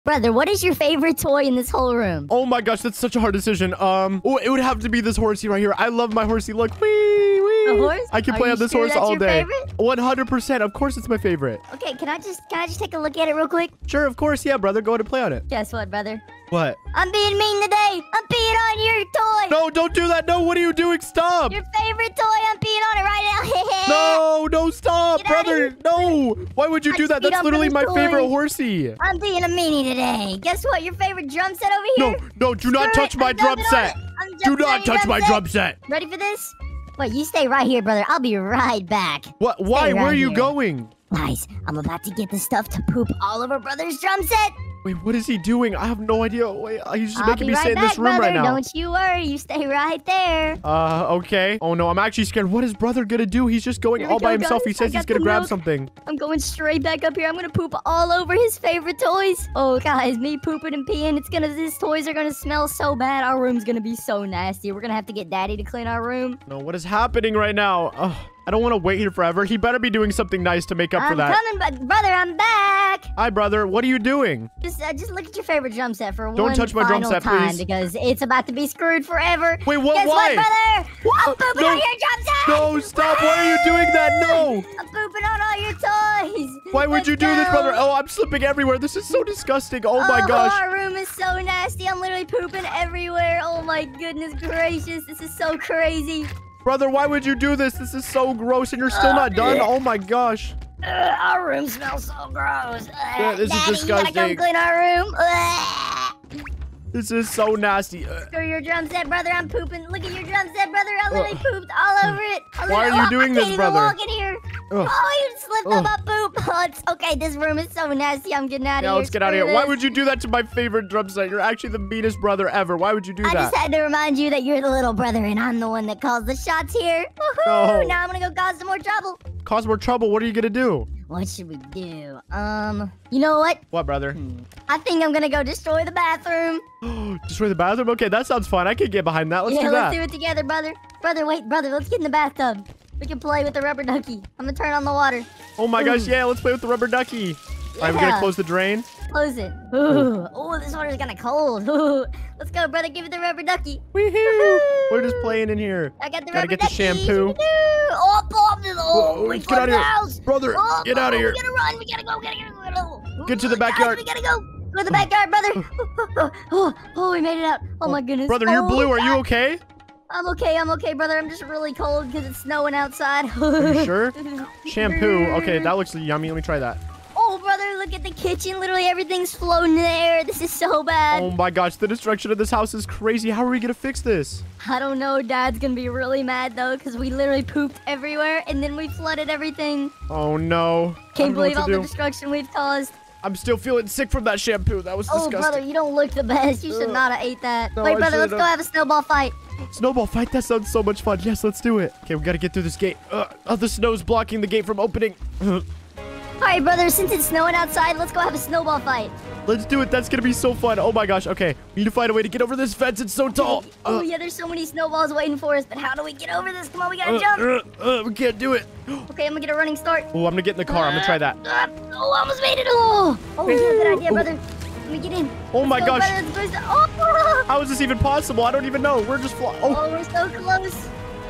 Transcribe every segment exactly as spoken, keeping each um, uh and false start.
Brother, what is your favorite toy in this whole room? Oh my gosh, that's such a hard decision. Um, oh, it would have to be this horsey right here. I love my horsey. Look, wee, wee. A horse? I can Are play you on this sure horse that's all your day. favorite? one hundred percent. Of course, it's my favorite. Okay, can I just can I just take a look at it real quick? Sure, of course. Yeah, brother. Go ahead and play on it. Guess what, brother? What? I'm being mean today. I'm peeing on your toy. No, don't do that. No, what are you doing? Stop. Your favorite toy. I'm peeing on it right now. No, no, stop, Get outta brother. here. No. Why would you I do just that? beat That's up literally my brother's favorite toy. horsey. I'm being a meanie today. Guess what? Your favorite drum set over No, here? no, do not Screw touch it. my I'm drum jumping on set. it. I'm Do jumping on not your touch my set. drum set. Ready for this? Wait, you stay right here, brother. I'll be right back. What? Why? Stay Where are right you here. going? Nice. I'm about to get the stuff to poop all over brother's drum set. Wait, what is he doing? I have no idea. Wait, he's just I'll making be me right stay in back, this room brother. right now. Don't you worry. You stay right there. Uh, okay. Oh no, I'm actually scared. What is brother gonna do? He's just going Here we all by go, himself. guys. He says I he's got gonna the grab milk. something. I'm going straight back up here. I'm gonna poop all over his favorite toys. Oh, guys, me pooping and peeing. It's gonna. These toys are gonna smell so bad. Our room's gonna be so nasty. We're gonna have to get Daddy to clean our room. No, what is happening right now? Ugh, I don't want to wait here forever. He better be doing something nice to make up for I'm that. coming, but brother, I'm back. Hi, brother. What are you doing? Just, uh, just look at your favorite drum set for Don't one touch my drum final set, time please. because it's about to be screwed forever. Wait, what? Guess Why? what, brother? What? I'm pooping No. on your drum set. No, stop. Why are you doing that? No. I'm pooping on all your toys. Why would Let's you do this, go. brother? Oh, I'm slipping everywhere. This is so disgusting. Oh my Oh, gosh. our room is so nasty. I'm literally pooping everywhere. Oh my goodness gracious. This is so crazy. Brother, why would you do this? This is so gross and you're still not done. Oh my gosh. Ugh, our room smells so gross. Ugh, Yeah, this is Daddy, you gotta come disgusting. clean our room. Ugh. This is so nasty. Ugh. Screw your drum set, brother. I'm pooping. Look at your drum set, brother. I literally pooped all over it. I Why are literally- you oh, doing I this, can't brother? Even walk in here. Ugh. Oh, you slipped Ugh. on my poop. Oh, it's okay. This room is so nasty. I'm getting out of Yeah, here. let's get out of Screw here. Why this. would you do that to my favorite drum set? You're actually the meanest brother ever. Why would you do I that? just had to remind you that you're the little brother and I'm the one that calls the shots here. Woohoo! No. Now I'm gonna go cause some more trouble. Cause more trouble. What are you gonna do? What should we do? Um, you know what? What, brother? I think I'm gonna go destroy the bathroom. Destroy the bathroom? Okay, that sounds fun. I could get behind that. Let's yeah, do that. let's do it together, brother. Brother, wait, brother, let's get in the bathtub. We can play with the rubber ducky. I'm gonna turn on the water. Oh my gosh, Ooh. yeah, let's play with the rubber ducky. All right, we're gonna Yeah. close the drain. Close it. Ooh, oh, this water's kinda cold. Ooh. Let's go, brother. Give it the rubber ducky. Woohoo! We're just playing in here. I got the Gotta rubber get the ducky. shampoo. Oh, Bob, oh, Oh, we let's get out of closed the here. house. Brother, Oh, get out of oh, here. We gotta run. We gotta go. We gotta go. We gotta go. Get to the Oh, guys, backyard. we gotta go. Go to the backyard, brother. Oh, oh, oh, we made it out. Oh, my goodness. Brother, you're Oh, blue. Are you God. okay? I'm okay. I'm okay, brother. I'm just really cold because it's snowing outside. Are you sure? Shampoo. Okay, that looks yummy. Let me try that. Oh, brother, look at the kitchen. Literally everything's floating in the air. This is so bad. Oh my gosh, the destruction of this house is crazy. How are we gonna fix this? I don't know. Dad's gonna be really mad though because we literally pooped everywhere and then we flooded everything. Oh no. I Can't don't know believe what all to the do. destruction we've caused. I'm still feeling sick from that shampoo. That was Oh, disgusting. brother, you don't look the best. You should Ugh. not have ate that. No, Wait, I brother, let's should've. go have a snowball fight. Snowball fight? That sounds so much fun. Yes, let's do it. Okay, we gotta get through this gate. Uh, oh, the snow's blocking the gate from opening. All right, brother, since it's snowing outside, let's go have a snowball fight. Let's do it. That's gonna be so fun. Oh my gosh. Okay, we need to find a way to get over this fence. It's so tall. Oh, Uh, yeah, there's so many snowballs waiting for us, but how do we get over this? Come on, we gotta uh, jump. uh, uh, we can't do it. Okay, I'm gonna get a running start. Oh, I'm gonna get in the car. I'm gonna try that. Uh, oh, I almost made it. Oh, oh yeah, good idea, brother. Let me get in. Oh my Let's go, gosh. brother. Let's go. Oh, How is this even possible? I don't even know. We're just flying. Oh. oh, we're so close.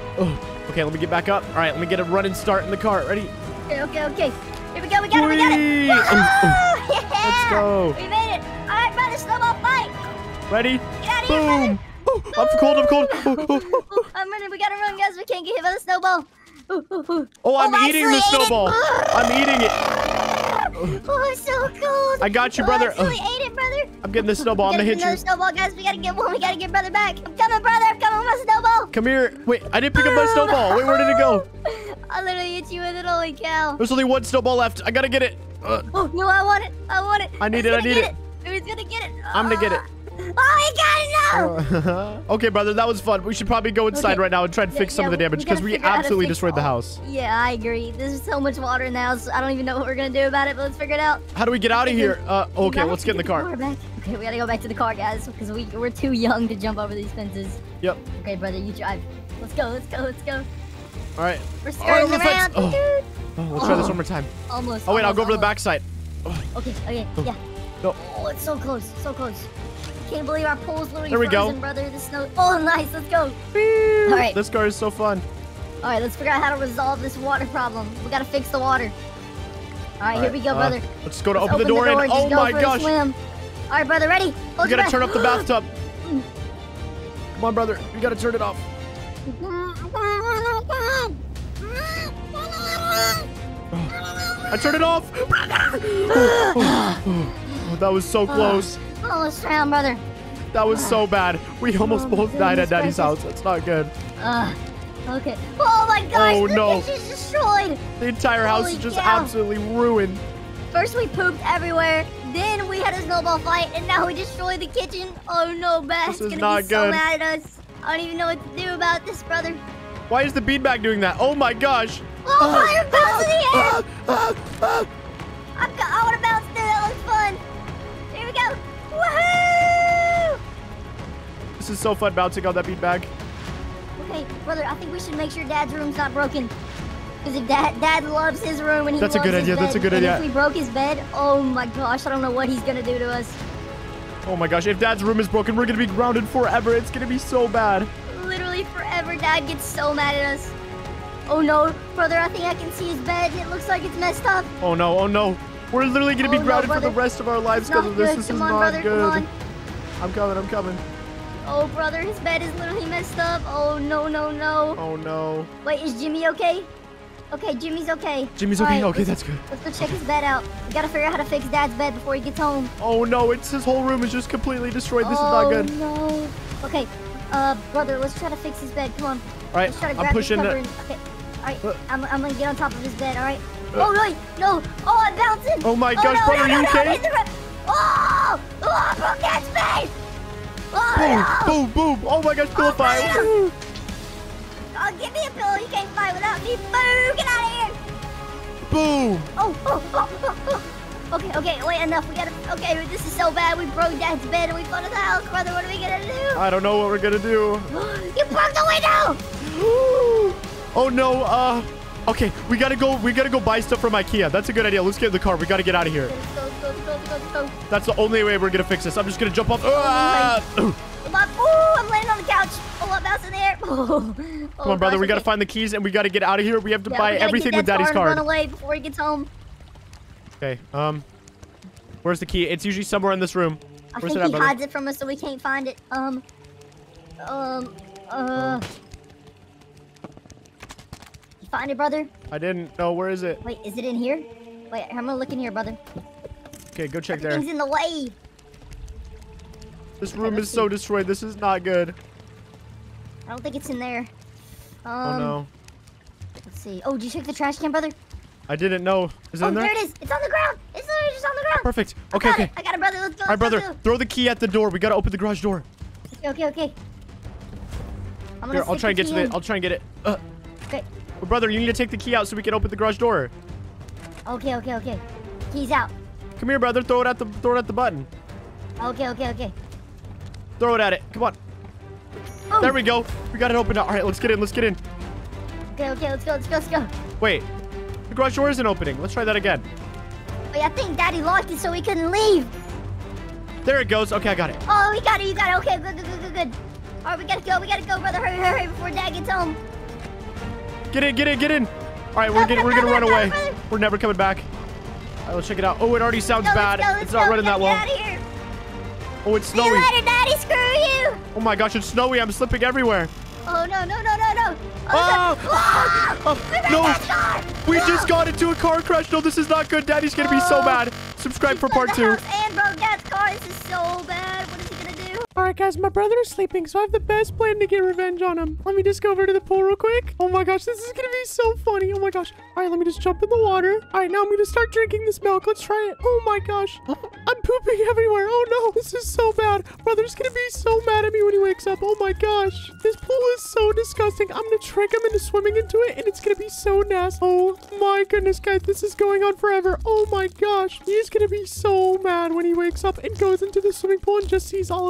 oh. Okay, let me get back up. All right, let me get a running start in the car. Ready? Okay, okay, okay. Here we go. We got it. We got it. Whee! Oh, yeah. Let's go. We made it. All right, brother. Snowball fight. Ready? Get out of here, brother. Boom. Oh, I'm cold. I'm cold. Oh, oh, oh. Ooh, I'm running. We gotta run, guys. We can't get hit by the snowball. Ooh, ooh, ooh. Oh, I'm I eating the actually ate it. snowball. I'm eating it. Oh, I'm so cold. I got you, Oh, brother. I actually ate it, brother. I'm getting the snowball. I'm We gonna gotta hit get another you. snowball, guys. We gotta get one. We gotta get brother back. I'm coming, brother. I'm coming with my snowball. Come here. Wait, I didn't pick up my snowball. Wait, where did it go? I literally hit you with it. Holy cow. There's only one snowball left. I gotta get it. Uh, Oh, no, I want it. I want it. I need Who's it, I gonna need get it. Who's gonna get it? I'm gonna get it. Oh, he got it. No. okay, brother, that was fun. We should probably go inside Okay. right now and try to Yeah, fix some yeah, of the we- damage we because gotta we figure out how to absolutely fix destroyed the all- house. Yeah, I agree. There's so much water in the house. I don't even know what we're gonna do about it, but let's figure it out. How do we get out of here? Uh, We okay, gotta let's get in the car. back. Okay, we gotta go back to the car, guys, because we, we're too young to jump over these fences. Yep. Okay, brother, you drive. Let's go, let's go, let's go. All right. We're All right, skirting over the fence. around. Oh. Oh, let's try this one more time. Almost. Oh, wait, I'll almost, go over the almost. backside. Okay, okay, yeah. No. Oh, it's so close. So close. I can't believe our pool's literally There we go. frozen, brother. The snow. Oh, nice. Let's go. All right. This car is so fun. All right, let's figure out how to resolve this water problem. We gotta fix the water. All right, All here right, we go, uh, brother. Let's just go to Let's open the door, and Just oh go my for a gosh. swim. All right, brother, ready? Hold You your gotta turn breath. up the bathtub. Come on, brother. You gotta turn it off. I turned it off. Oh, that was so close. Almost drowned, brother. That was so bad. We almost Oh, both died at goodness Daddy's gracious. house. That's not good. Uh, okay. Oh my gosh, Oh, the no. kitchen's destroyed. The entire house Holy is just cow. absolutely ruined. First we pooped everywhere, then we had a snowball fight, and now we destroyed the kitchen. Oh no, Beth, This it's is gonna not be so good. mad at us. I don't even know what to do about this, brother. Why is the beanbag doing that? Oh my gosh. Oh, fire bounce in the air! Ah, ah. I'm go- I want to bounce through. That looks fun. Here we go. Woohoo! This is so fun bouncing on that beanbag. Okay, brother, I think we should make sure Dad's room's not broken. Because if Dad, Dad loves his room and he That's a loves good his idea, bed, that's a good and idea. if we broke his bed, oh my gosh, I don't know what he's gonna do to us. Oh my gosh, if Dad's room is broken, we're gonna be grounded forever. It's gonna be so bad. Literally forever, Dad gets so mad at us. Oh no, brother, I think I can see his bed and it looks like it's messed up. Oh no, oh no. We're literally gonna be Oh, no, grounded for the brother. rest of our lives It's because not of this. good. This Come is on, not brother, good. come on. I'm coming, I'm coming. Oh, brother, his bed is literally messed up. Oh no, no, no. Oh no. Wait, is Jimmy okay? Okay, Jimmy's okay. Jimmy's All okay? right, Okay, let's- that's good. Let's go check his bed out. We gotta figure out how to fix Dad's bed before he gets home. Oh no, it's his whole room is just completely destroyed. This oh, is not good. no. Okay, uh, brother, let's try to fix his bed. Come on. All right, Let's try to I'm grab pushing the cover it. and, okay. All right, Uh. I'm, I'm gonna get on top of his bed, all right? Uh. oh, wait, no. Oh, I'm bouncing. Oh my oh, gosh, no, brother, no, you no, okay? No, hit the ground. oh, oh, I broke Dad's bed. Oh, no. Boom, boom, boom. Oh my gosh, pillow fight. Oh, Oh, give me a pillow. You can't fly without me. Boo, get out of here. Boom. Oh, oh, oh, oh, oh. Okay, okay, wait, enough. We gotta, okay, this is so bad. We broke Dad's bed and we fell to the house, brother. What are we gonna do? I don't know what we're gonna do. You broke the window! Oh no, uh, okay, we gotta go, we gotta go buy stuff from IKEA. That's a good idea. Let's get in the car. We gotta get out of here. Let's go, let's go, let's go, let's go, let's go. That's the only way we're gonna fix this. I'm just gonna jump off. Ah! Come Come on. Ooh, I'm landing on the couch. Oh, I'm bouncing in the air. Oh, on, brother. We gotta find the keys and we gotta get out of here. We have to yeah, buy we gotta everything get with Dad's Daddy's car and card. Run away before he gets home. Okay, um, where's the key? It's usually somewhere in this room. I Where's think it at, he brother? hides it from us so we can't find it. Um, um, uh. You find it, brother? I didn't know. Where is it? Wait, is it in here? Wait, I'm gonna look in here, brother. Okay, go check there. Everything's in the way. This room let's is so destroyed. This is not good. I don't think it's in there. Um, Oh no. Let's see. Oh, did you check the trash can, brother? I didn't know. Is it Oh, in there? there it is. It's on the ground. It's literally just on the ground. Perfect. I Okay, got okay. it. I got it, brother. Let's go. All right, let's go, brother. let's Throw the key at the door. We gotta open the garage door. go. Okay, okay, okay. I'm gonna Here, I'll stick try and the get to key the. in. I'll try and get it. Uh, Okay. well, brother, you need to take the key out so we can open the garage door. Okay, okay, okay. Key's out. Come here, brother. Throw it at the. Throw it at the button. Okay, okay, okay. Throw it at it. Come on. Boom. There we go. We got it open now. All right, let's get in. Let's get in. Okay, okay, let's go, let's go, let's go. Wait. The garage door isn't opening. Let's try that again. Wait, I think Daddy locked it so we couldn't leave. There it goes. Okay, I got it. Oh, we got it, you got it. Okay, good, good, good, good, good. All right, we gotta go, we gotta go, brother. Hurry, hurry, hurry before Dad gets home. Get in. Get in. Get in. All right, we're Go, getting. go, We're go, gonna go, run go, away. brother. We're never coming back. All right, let's check it out. Oh, it already sounds Go, bad. let's go, let's It's go. not We running that gotta well. get out of here. Oh, it's See you snowy. later, Daddy. Screw you. Oh my gosh, it's snowy. I'm slipping everywhere. Oh, no, no, no, no, no. Oh! no. Oh, Oh, we made no. that car. We No. just got into a car crash. No, this is not good. Daddy's gonna be so Oh. mad. Subscribe for He part fled two. the house and broke Dad's car. This is so bad. What is he gonna do? All right, guys, my brother is sleeping, so I have the best plan to get revenge on him. Let me just go over to the pool real quick. Oh my gosh, this is gonna be so funny. Oh my gosh. All right, let me just jump in the water. All right, now I'm gonna start drinking this milk. Let's try it. Oh my gosh. I'm pooping everywhere. Oh no, this is so bad. Brother's gonna be so mad at me when he wakes up. Oh my gosh. This pool is so disgusting. I'm gonna trick him into swimming into it, and it's gonna be so nasty. Oh my goodness, guys, this is going on forever. Oh my gosh. He's gonna be so mad when he wakes up and goes into the swimming pool and just sees all of this.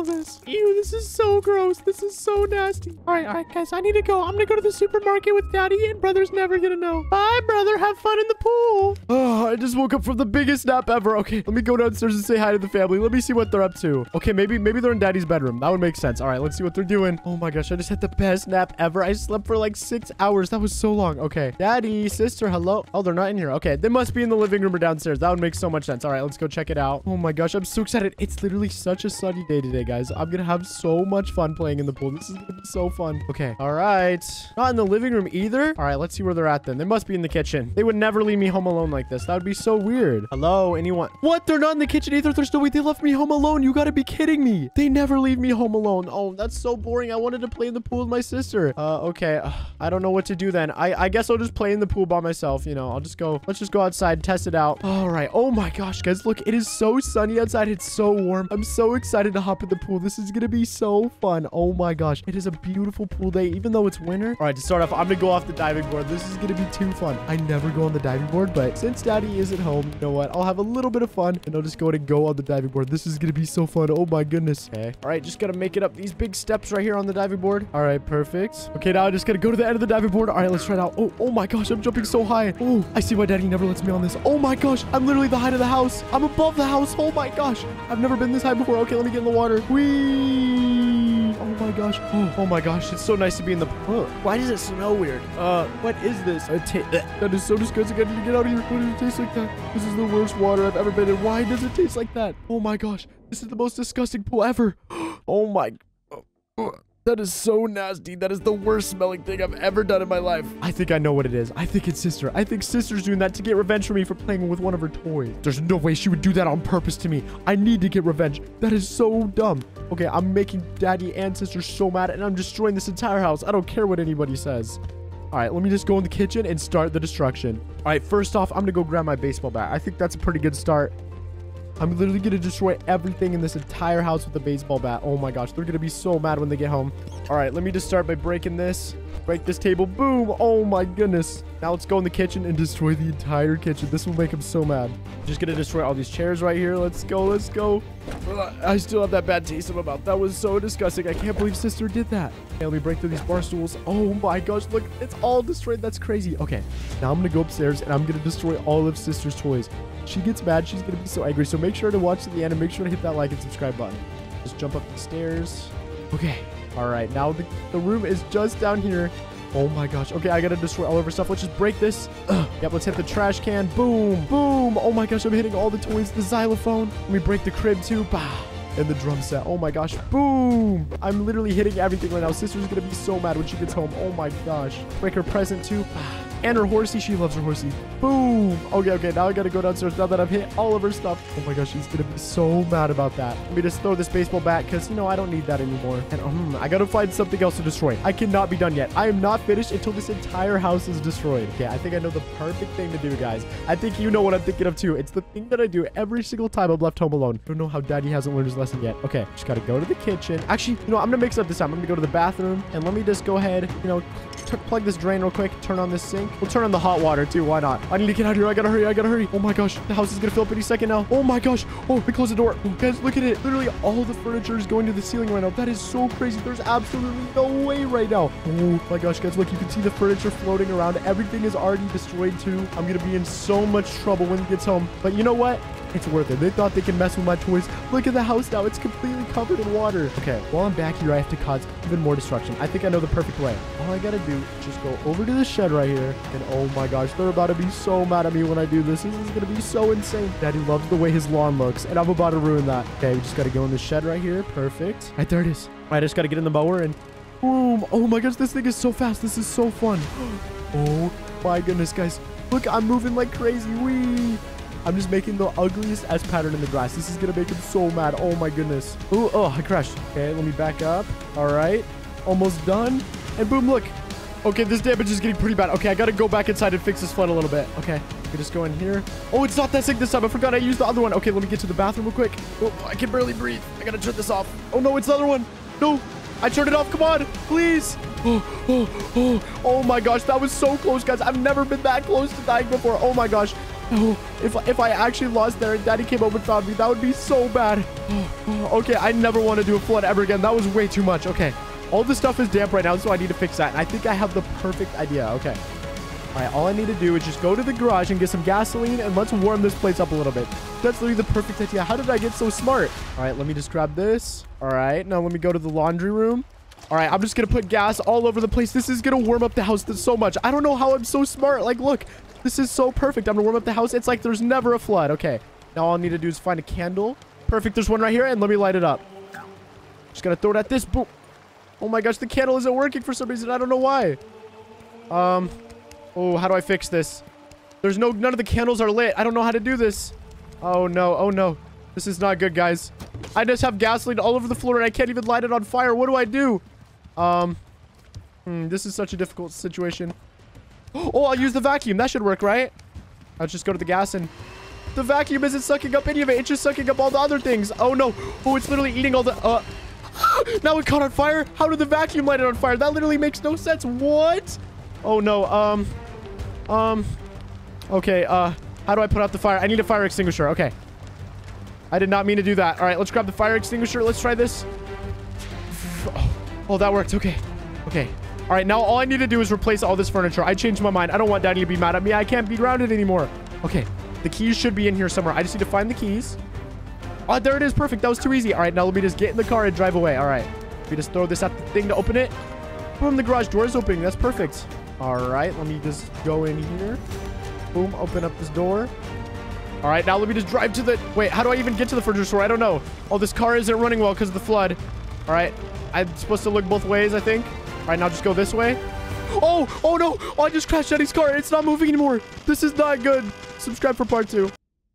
Ew, this is so gross. This is so nasty. All right, all right, guys, I need to go. I'm gonna go to the supermarket with Daddy, and brother's never gonna know. Bye, brother. Have fun in the pool. Oh, I just woke up from the biggest nap ever. Okay, let me go downstairs and say hi to the family. Let me see what they're up to. Okay, maybe maybe they're in Daddy's bedroom. That would make sense. All right, let's see what they're doing. Oh my gosh, I just had the best nap ever. I slept for like six hours. That was so long. Okay, Daddy, sister, hello. Oh, they're not in here. Okay, they must be in the living room or downstairs. That would make so much sense. All right, let's go check it out. Oh my gosh, I'm so excited. It's literally such a sunny day today, guys. I'm gonna have so much fun playing in the pool. This is gonna be so fun. Okay, all right. Not in the living room either. All right, let's see where they're at then. They must be in the kitchen. They would never leave me home alone like this. That would be so weird. Hello, anyone? What? They're not in the kitchen either. There's no way they left me home alone. You gotta be kidding me. They never leave me home alone. Oh, that's so boring. I wanted to play in the pool with my sister. Uh, okay. Uh, I don't know what to do then. I, I guess I'll just play in the pool by myself. You know, I'll just go. Let's just go outside, test it out. All right. Oh my gosh, guys. Look, it is so sunny outside. It's so warm. I'm so excited to hop in the pool. This is gonna be so fun. Oh my gosh. It is a beautiful pool day, even though it's winter. All right, to start off, I'm gonna go off the diving board. This is gonna be too fun. I never go on the diving board, but since Daddy is at home, you know what? I'll have a little bit of fun, and I'll just go ahead and go on the diving board. This is gonna be so fun. Oh my goodness. Okay. All right, just gotta make it up these big steps right here on the diving board. All right, perfect. Okay, now I just gotta go to the end of the diving board. All right, let's try it out. Oh, oh my gosh, I'm jumping so high. Oh, I see why Daddy never lets me on this. Oh my gosh, I'm literally the height of the house. I'm above the house. Oh my gosh, I've never been this high before. Okay, let me get in the water. Whee! Oh my gosh. Oh, oh my gosh, it's so nice to be in the pool. Why does it smell weird? Uh, what is this? A that is so disgusting. I need to get out of here. Why does it taste like that? This is the worst water I've ever been in. Why does it taste like that? Oh my gosh, this is the most disgusting pool ever. Oh my. That is so nasty. That is the worst smelling thing I've ever done in my life. I think I know what it is. I think it's sister. I think sister's doing that to get revenge for me for playing with one of her toys. There's no way she would do that on purpose to me. I need to get revenge. That is so dumb. Okay, I'm making Daddy and sister so mad, and I'm destroying this entire house. I don't care what anybody says. All right, let me just go in the kitchen and start the destruction. All right, first off, I'm gonna go grab my baseball bat. I think that's a pretty good start. I'm literally going to destroy everything in this entire house with a baseball bat. Oh my gosh, they're going to be so mad when they get home. All right, let me just start by breaking this. Break this table. Boom. Oh my goodness. Now let's go in the kitchen and destroy the entire kitchen. This will make them so mad. I'm just going to destroy all these chairs right here. Let's go. Let's go. I still have that bad taste in my mouth. That was so disgusting. I can't believe sister did that. Okay, let me break through these bar stools. Oh my gosh, look. It's all destroyed. That's crazy. Okay, now I'm going to go upstairs and I'm going to destroy all of sister's toys. She gets mad. She's going to be so angry. So make sure to watch to the end and make sure to hit that like and subscribe button. Just jump up the stairs. Okay. All right. Now the, the room is just down here. Oh my gosh. Okay, I got to destroy all of her stuff. Let's just break this. Ugh. Yep, let's hit the trash can. Boom. Boom. Oh my gosh, I'm hitting all the toys. The xylophone. Let me break the crib too. Bah. And the drum set. Oh my gosh. Boom. I'm literally hitting everything right now. Sister's going to be so mad when she gets home. Oh my gosh. Break her present too. Bah. And her horsey. She loves her horsey. Boom. Okay, okay. Now I got to go downstairs now that I've hit all of her stuff. Oh my gosh. She's going to be so mad about that. Let me just throw this baseball bat because, you know, I don't need that anymore. And um, I got to find something else to destroy. I cannot be done yet. I am not finished until this entire house is destroyed. Okay, I think I know the perfect thing to do, guys. I think you know what I'm thinking of too. It's the thing that I do every single time I'm left home alone. I don't know how Daddy hasn't learned his lesson yet. Okay, just got to go to the kitchen. Actually, you know, I'm going to mix it up this time. I'm going to go to the bathroom and let me just go ahead, you know, plug this drain real quick. Turn on this sink. We'll turn on the hot water too. Why not? I need to get out of here. I gotta hurry. I gotta hurry. Oh my gosh. The house is gonna fill up any second now. Oh my gosh. Oh, we closed the door. Oh, guys, look at it. Literally all the furniture is going to the ceiling right now. That is so crazy. There's absolutely no way right now. Oh my gosh, guys. Look, you can see the furniture floating around. Everything is already destroyed too. I'm gonna be in so much trouble when he gets home. But you know what? It's worth it. They thought they could mess with my toys. Look at the house now. It's completely covered in water. Okay, while I'm back here, I have to cause even more destruction. I think I know the perfect way. All I gotta do is just go over to the shed right here. And oh my gosh, they're about to be so mad at me when I do this. This is gonna be so insane. Daddy loves the way his lawn looks, and I'm about to ruin that. Okay, we just gotta go in the shed right here. Perfect. Right, there it is. I just gotta get in the mower and boom. Oh my gosh, this thing is so fast. This is so fun. Oh my goodness, guys. Look, I'm moving like crazy. Whee! I'm just making the ugliest S pattern in the grass. This is going to make him so mad. Oh, my goodness. Ooh, oh, I crashed. Okay, let me back up. All right. Almost done. And boom, look. Okay, this damage is getting pretty bad. Okay, I got to go back inside and fix this flood a little bit. Okay, let me just go in here. Oh, it's not that sick this time. I forgot I used the other one. Okay, let me get to the bathroom real quick. Oh, I can barely breathe. I got to turn this off. Oh, no, it's the other one. No, I turned it off. Come on, please. Oh, oh, oh, oh my gosh. That was so close, guys. I've never been that close to dying before. Oh, my gosh. Oh, if, if I actually lost there and Daddy came up and found me, that would be so bad. Okay, I never want to do a flood ever again. That was way too much. Okay, all this stuff is damp right now, so I need to fix that. And I think I have the perfect idea. Okay. All right, all I need to do is just go to the garage and get some gasoline, and let's warm this place up a little bit. That's literally the perfect idea. How did I get so smart? All right, let me just grab this. All right, now let me go to the laundry room. All right, I'm just going to put gas all over the place. This is going to warm up the house so much. I don't know how I'm so smart. Like, look, this is so perfect. I'm going to warm up the house. It's like there's never a flood. Okay, now all I need to do is find a candle. Perfect, there's one right here, and let me light it up. Just going to throw it at this. Boom. Oh my gosh, the candle isn't working for some reason. I don't know why. Um... Oh, how do I fix this? There's no, none of the candles are lit. I don't know how to do this. Oh no, oh no. This is not good, guys. I just have gasoline all over the floor and I can't even light it on fire. What do I do? Um, hmm, this is such a difficult situation. Oh, I'll use the vacuum. That should work, right? I'll just go to the gas and... The vacuum isn't sucking up any of it. It's just sucking up all the other things. Oh no. Oh, it's literally eating all the... Uh... Now it caught on fire. How did the vacuum light it on fire? That literally makes no sense. What? Oh no. Um... Um, okay, uh, how do I put out the fire? I need a fire extinguisher. Okay. I did not mean to do that. All right, let's grab the fire extinguisher. Let's try this. Oh, oh, that worked. Okay. Okay. All right, now all I need to do is replace all this furniture. I changed my mind. I don't want Daddy to be mad at me. I can't be grounded anymore. Okay. The keys should be in here somewhere. I just need to find the keys. Oh, there it is. Perfect. That was too easy. All right, now let me just get in the car and drive away. All right. Let me just throw this at the thing to open it. Boom, the garage door is opening. That's perfect. All right, let me just go in here. Boom, open up this door. All right, now let me just drive to the... Wait, how do I even get to the furniture store? I don't know. Oh, this car isn't running well because of the flood. All right, I'm supposed to look both ways, I think. All right, now just go this way. Oh, oh no. Oh, I just crashed Daddy's car. It's not moving anymore. This is not good. Subscribe for part two.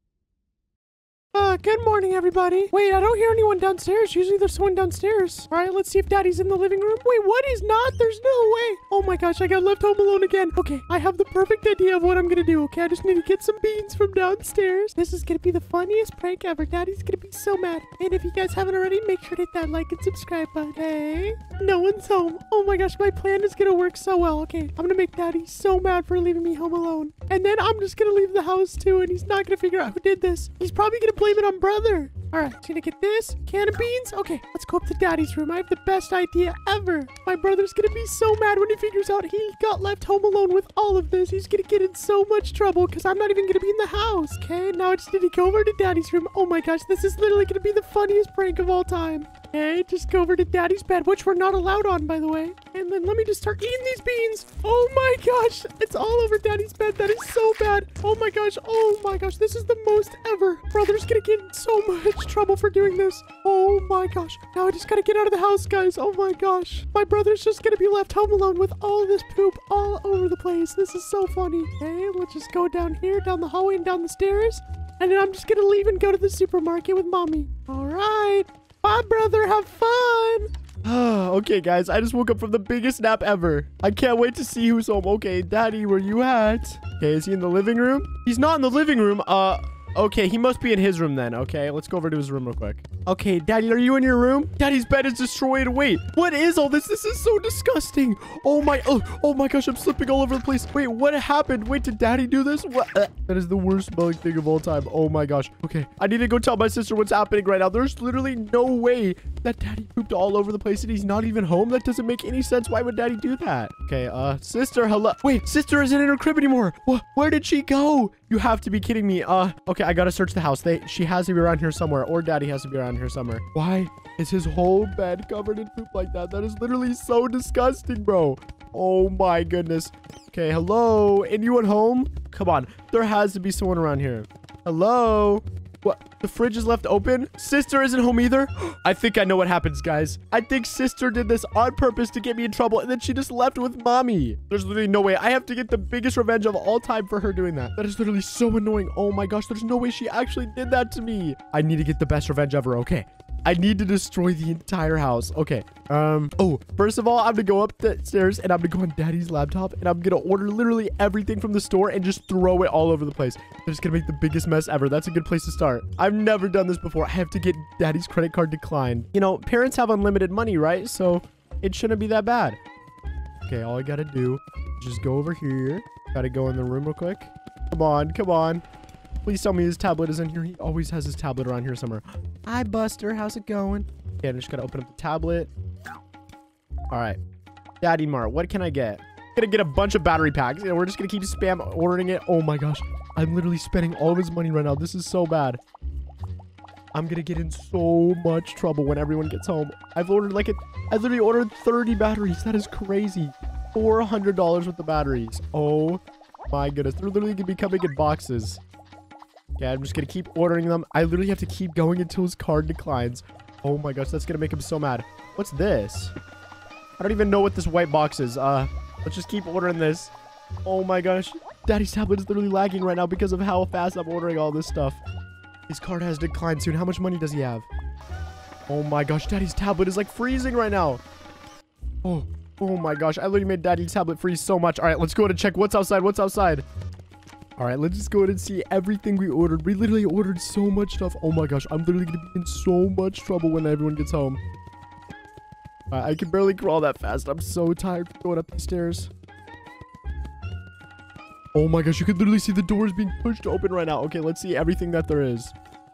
Uh, good morning, everybody. Wait, I don't hear anyone downstairs. Usually there's someone downstairs. All right, let's see if Daddy's in the living room. Wait, what? He's not? There's no way. Oh my gosh, I got left home alone again. Okay, I have the perfect idea of what I'm gonna do. Okay, I just need to get some beans from downstairs. This is gonna be the funniest prank ever. Daddy's gonna be so mad. And if you guys haven't already, make sure to hit that like and subscribe button. Okay, no one's home. Oh my gosh, my plan is gonna work so well. Okay, I'm gonna make Daddy so mad for leaving me home alone. And then I'm just gonna leave the house too, and he's not gonna figure out who did this. He's probably gonna blame it on brother. All right, gonna get this can of beans. Okay, let's go up to Daddy's room. I have the best idea ever. My brother's gonna be so mad when he figures out he got left home alone with all of this. He's gonna get in so much trouble because I'm not even gonna be in the house. Okay, now I just need to go over to Daddy's room. Oh my gosh, this is literally gonna be the funniest prank of all time. Okay, just go over to Daddy's bed, which we're not allowed on, by the way. And then let me just start eating these beans. Oh my gosh, it's all over Daddy's bed. That is so bad. Oh my gosh, oh my gosh, this is the most ever. Brother's gonna get in so much trouble for doing this. Oh my gosh, now I just gotta get out of the house, guys. Oh my gosh, my brother's just gonna be left home alone with all this poop all over the place. This is so funny. Okay, let's just go down here, down the hallway and down the stairs. And then I'm just gonna leave and go to the supermarket with Mommy. All right. Bye, brother. Have fun. Okay, guys. I just woke up from the biggest nap ever. I can't wait to see who's home. Okay, Daddy, where you at? Okay, is he in the living room? He's not in the living room. Uh... Okay, he must be in his room then. Okay, let's go over to his room real quick. Okay, Daddy, are you in your room? Daddy's bed is destroyed. Wait, what is all this? This is so disgusting. Oh my, oh, oh my gosh, I'm slipping all over the place. Wait, what happened? Wait, did Daddy do this? What? Uh, that is the worst smelling thing of all time. Oh my gosh. Okay, I need to go tell my sister what's happening right now. There's literally no way that Daddy pooped all over the place and he's not even home. That doesn't make any sense. Why would Daddy do that? Okay, uh, sister, hello. Wait, sister isn't in her crib anymore. What? Where did she go? You have to be kidding me. Uh, okay, I gotta search the house. They, she has to be around here somewhere, or Daddy has to be around here somewhere. Why is his whole bed covered in poop like that? That is literally so disgusting, bro. Oh my goodness. Okay, hello? Anyone home? Come on. There has to be someone around here. Hello? What? The fridge is left open? Sister isn't home either? I think I know what happens, guys. I think sister did this on purpose to get me in trouble, and then she just left with Mommy. There's literally no way. I have to get the biggest revenge of all time for her doing that. That is literally so annoying. Oh my gosh, there's no way she actually did that to me. I need to get the best revenge ever, okay? I need to destroy the entire house. Okay. Um. Oh, first of all, I'm gonna go up the stairs and I'm gonna go on Daddy's laptop and I'm gonna order literally everything from the store and just throw it all over the place. I'm just gonna make the biggest mess ever. That's a good place to start. I've never done this before. I have to get Daddy's credit card declined. You know, parents have unlimited money, right? So it shouldn't be that bad. Okay, all I gotta do is just go over here. Gotta go in the room real quick. Come on, come on. Please tell me his tablet is in here. He always has his tablet around here somewhere. Hi, Buster. How's it going? Okay, I'm just gonna open up the tablet. All right. Daddy Mart, what can I get? I'm gonna get a bunch of battery packs. You know, we're just gonna keep spam ordering it. Oh my gosh. I'm literally spending all of his money right now. This is so bad. I'm gonna get in so much trouble when everyone gets home. I've ordered like it. I literally ordered thirty batteries. That is crazy. four hundred dollars worth of batteries. Oh my goodness. They're literally gonna be coming in boxes. Yeah, I'm just gonna keep ordering them. I literally have to keep going until his card declines. Oh my gosh, that's gonna make him so mad. What's this? I don't even know what this white box is. Uh, let's just keep ordering this. Oh my gosh. Daddy's tablet is literally lagging right now because of how fast I'm ordering all this stuff. His card has declined soon. How much money does he have? Oh my gosh, Daddy's tablet is like freezing right now. Oh, oh my gosh. I literally made Daddy's tablet freeze so much. All right, let's go ahead and check what's outside. What's outside? All right, let's just go ahead and see everything we ordered. We literally ordered so much stuff. Oh my gosh, I'm literally going to be in so much trouble when everyone gets home. All right, I can barely crawl that fast. I'm so tired from going up the stairs. Oh my gosh, you can literally see the doors being pushed open right now. Okay, let's see everything that there is.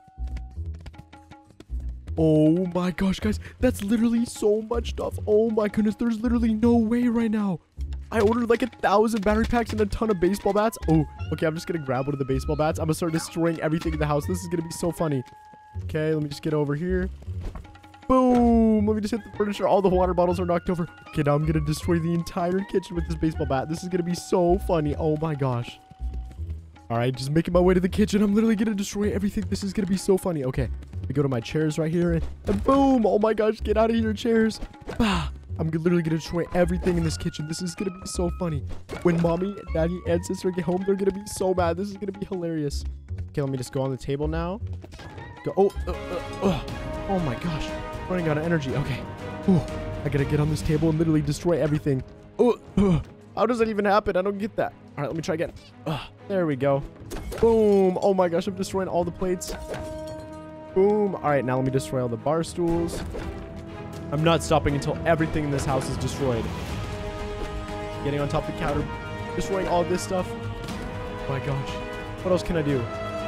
Oh my gosh, guys. That's literally so much stuff. Oh my goodness, there's literally no way right now. I ordered like a thousand battery packs and a ton of baseball bats. Oh, okay, I'm just gonna grab one of the baseball bats. I'm gonna start destroying everything in the house. This is gonna be so funny. Okay, let me just get over here. Boom! Let me just hit the furniture. All the water bottles are knocked over. Okay, now I'm gonna destroy the entire kitchen with this baseball bat. This is gonna be so funny. Oh my gosh. All right, just making my way to the kitchen. I'm literally gonna destroy everything. This is gonna be so funny. Okay, we go to my chairs right here, and, and boom! Oh my gosh, get out of here, chairs. Bah! I'm literally gonna destroy everything in this kitchen. This is gonna be so funny. When mommy, daddy, and sister get home, they're gonna be so mad. This is gonna be hilarious. Okay, let me just go on the table now. Go. Oh, uh, uh, uh. Oh my gosh. Running out of energy. Okay. Ooh, I gotta get on this table and literally destroy everything. Oh, uh, how does that even happen? I don't get that. All right, let me try again. Uh, there we go. Boom. Oh my gosh, I'm destroying all the plates. Boom. All right, now let me destroy all the bar stools. I'm not stopping until everything in this house is destroyed. Getting on top of the counter, destroying all this stuff. Oh my gosh. What else can I do?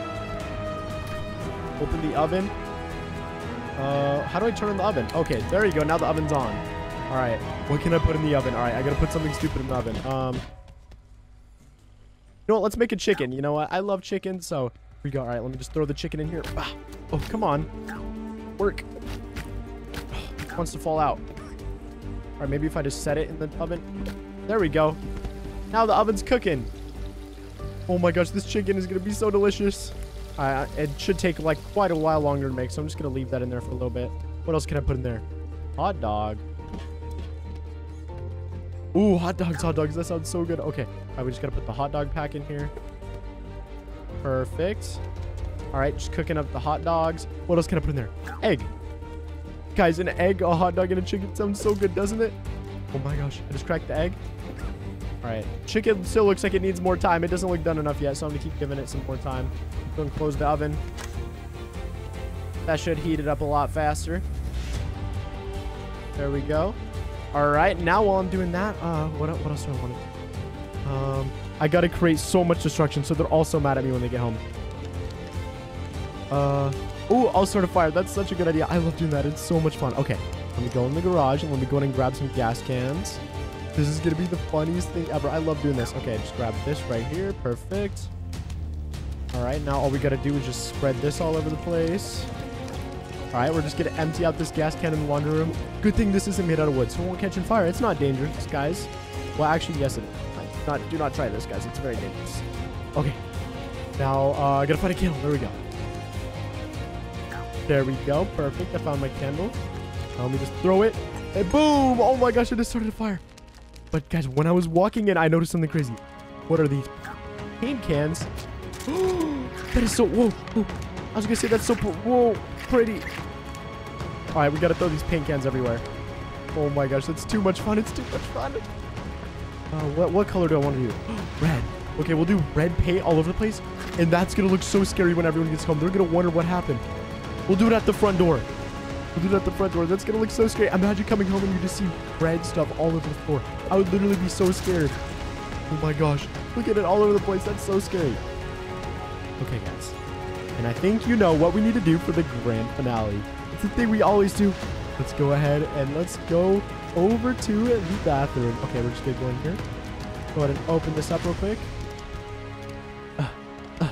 Open the oven. Uh, how do I turn on the oven? Okay, there you go. Now the oven's on. All right. What can I put in the oven? All right, I gotta put something stupid in the oven. Um, you know what? Let's make a chicken. You know what? I love chicken, so here we go. All right, let me just throw the chicken in here. Ah. Oh, come on. Work. Oh, wants to fall out. All right, maybe if I just set it in the oven. There we go. Now the oven's cooking. Oh my gosh, this chicken is gonna be so delicious. Uh, it should take like quite a while longer to make, so I'm just gonna leave that in there for a little bit. What else can I put in there? Hot dog. Ooh, hot dogs, hot dogs. That sounds so good. Okay, all right, we just gotta put the hot dog pack in here. Perfect. All right, just cooking up the hot dogs. What else can I put in there? Egg. Guys, an egg, a hot dog, and a chicken sounds so good, doesn't it? Oh my gosh, I just cracked the egg. All right, chicken still looks like it needs more time. It doesn't look done enough yet, so I'm gonna keep giving it some more time. Go and close the oven. That should heat it up a lot faster. There we go. All right, now while I'm doing that, uh, what, what else do I want to do? Um, I gotta create so much destruction, so they're all so mad at me when they get home. Uh, oh, I'll start a fire. That's such a good idea. I love doing that. It's so much fun. Okay, let me go in the garage and let me go in and grab some gas cans. This is gonna be the funniest thing ever. I love doing this. Okay, just grab this right here. Perfect. All right, now all we gotta do is just spread this all over the place. All right, we're just gonna empty out this gas can in the laundry room. Good thing this isn't made out of wood, so it won't catch on fire. It's not dangerous, guys. Well, actually, yes, it is. Not, do not try this, guys. It's very dangerous. Okay. Now, uh, I gotta find a candle. There we go. There we go. Perfect. I found my candle. Now let me just throw it. And boom! Oh my gosh, I just started a fire. But guys, when I was walking in, I noticed something crazy. What are these? Paint cans. That is so... Whoa, whoa. I was gonna say that's so... Whoa, pretty. All right, we gotta throw these paint cans everywhere. Oh my gosh, that's too much fun. It's too much fun. Uh, what, what color do I want to do? Red. Okay, we'll do red paint all over the place. And that's gonna look so scary when everyone gets home. They're gonna wonder what happened. We'll do it at the front door. We'll do it at the front door. That's gonna look so scary. Imagine coming home and you just see red stuff all over the floor. I would literally be so scared. Oh my gosh. Look at it all over the place. That's so scary. Okay, guys. And I think you know what we need to do for the grand finale. It's the thing we always do. Let's go ahead and let's go over to the bathroom. Okay, we're just going to go in here. Go ahead and open this up real quick. Uh, uh.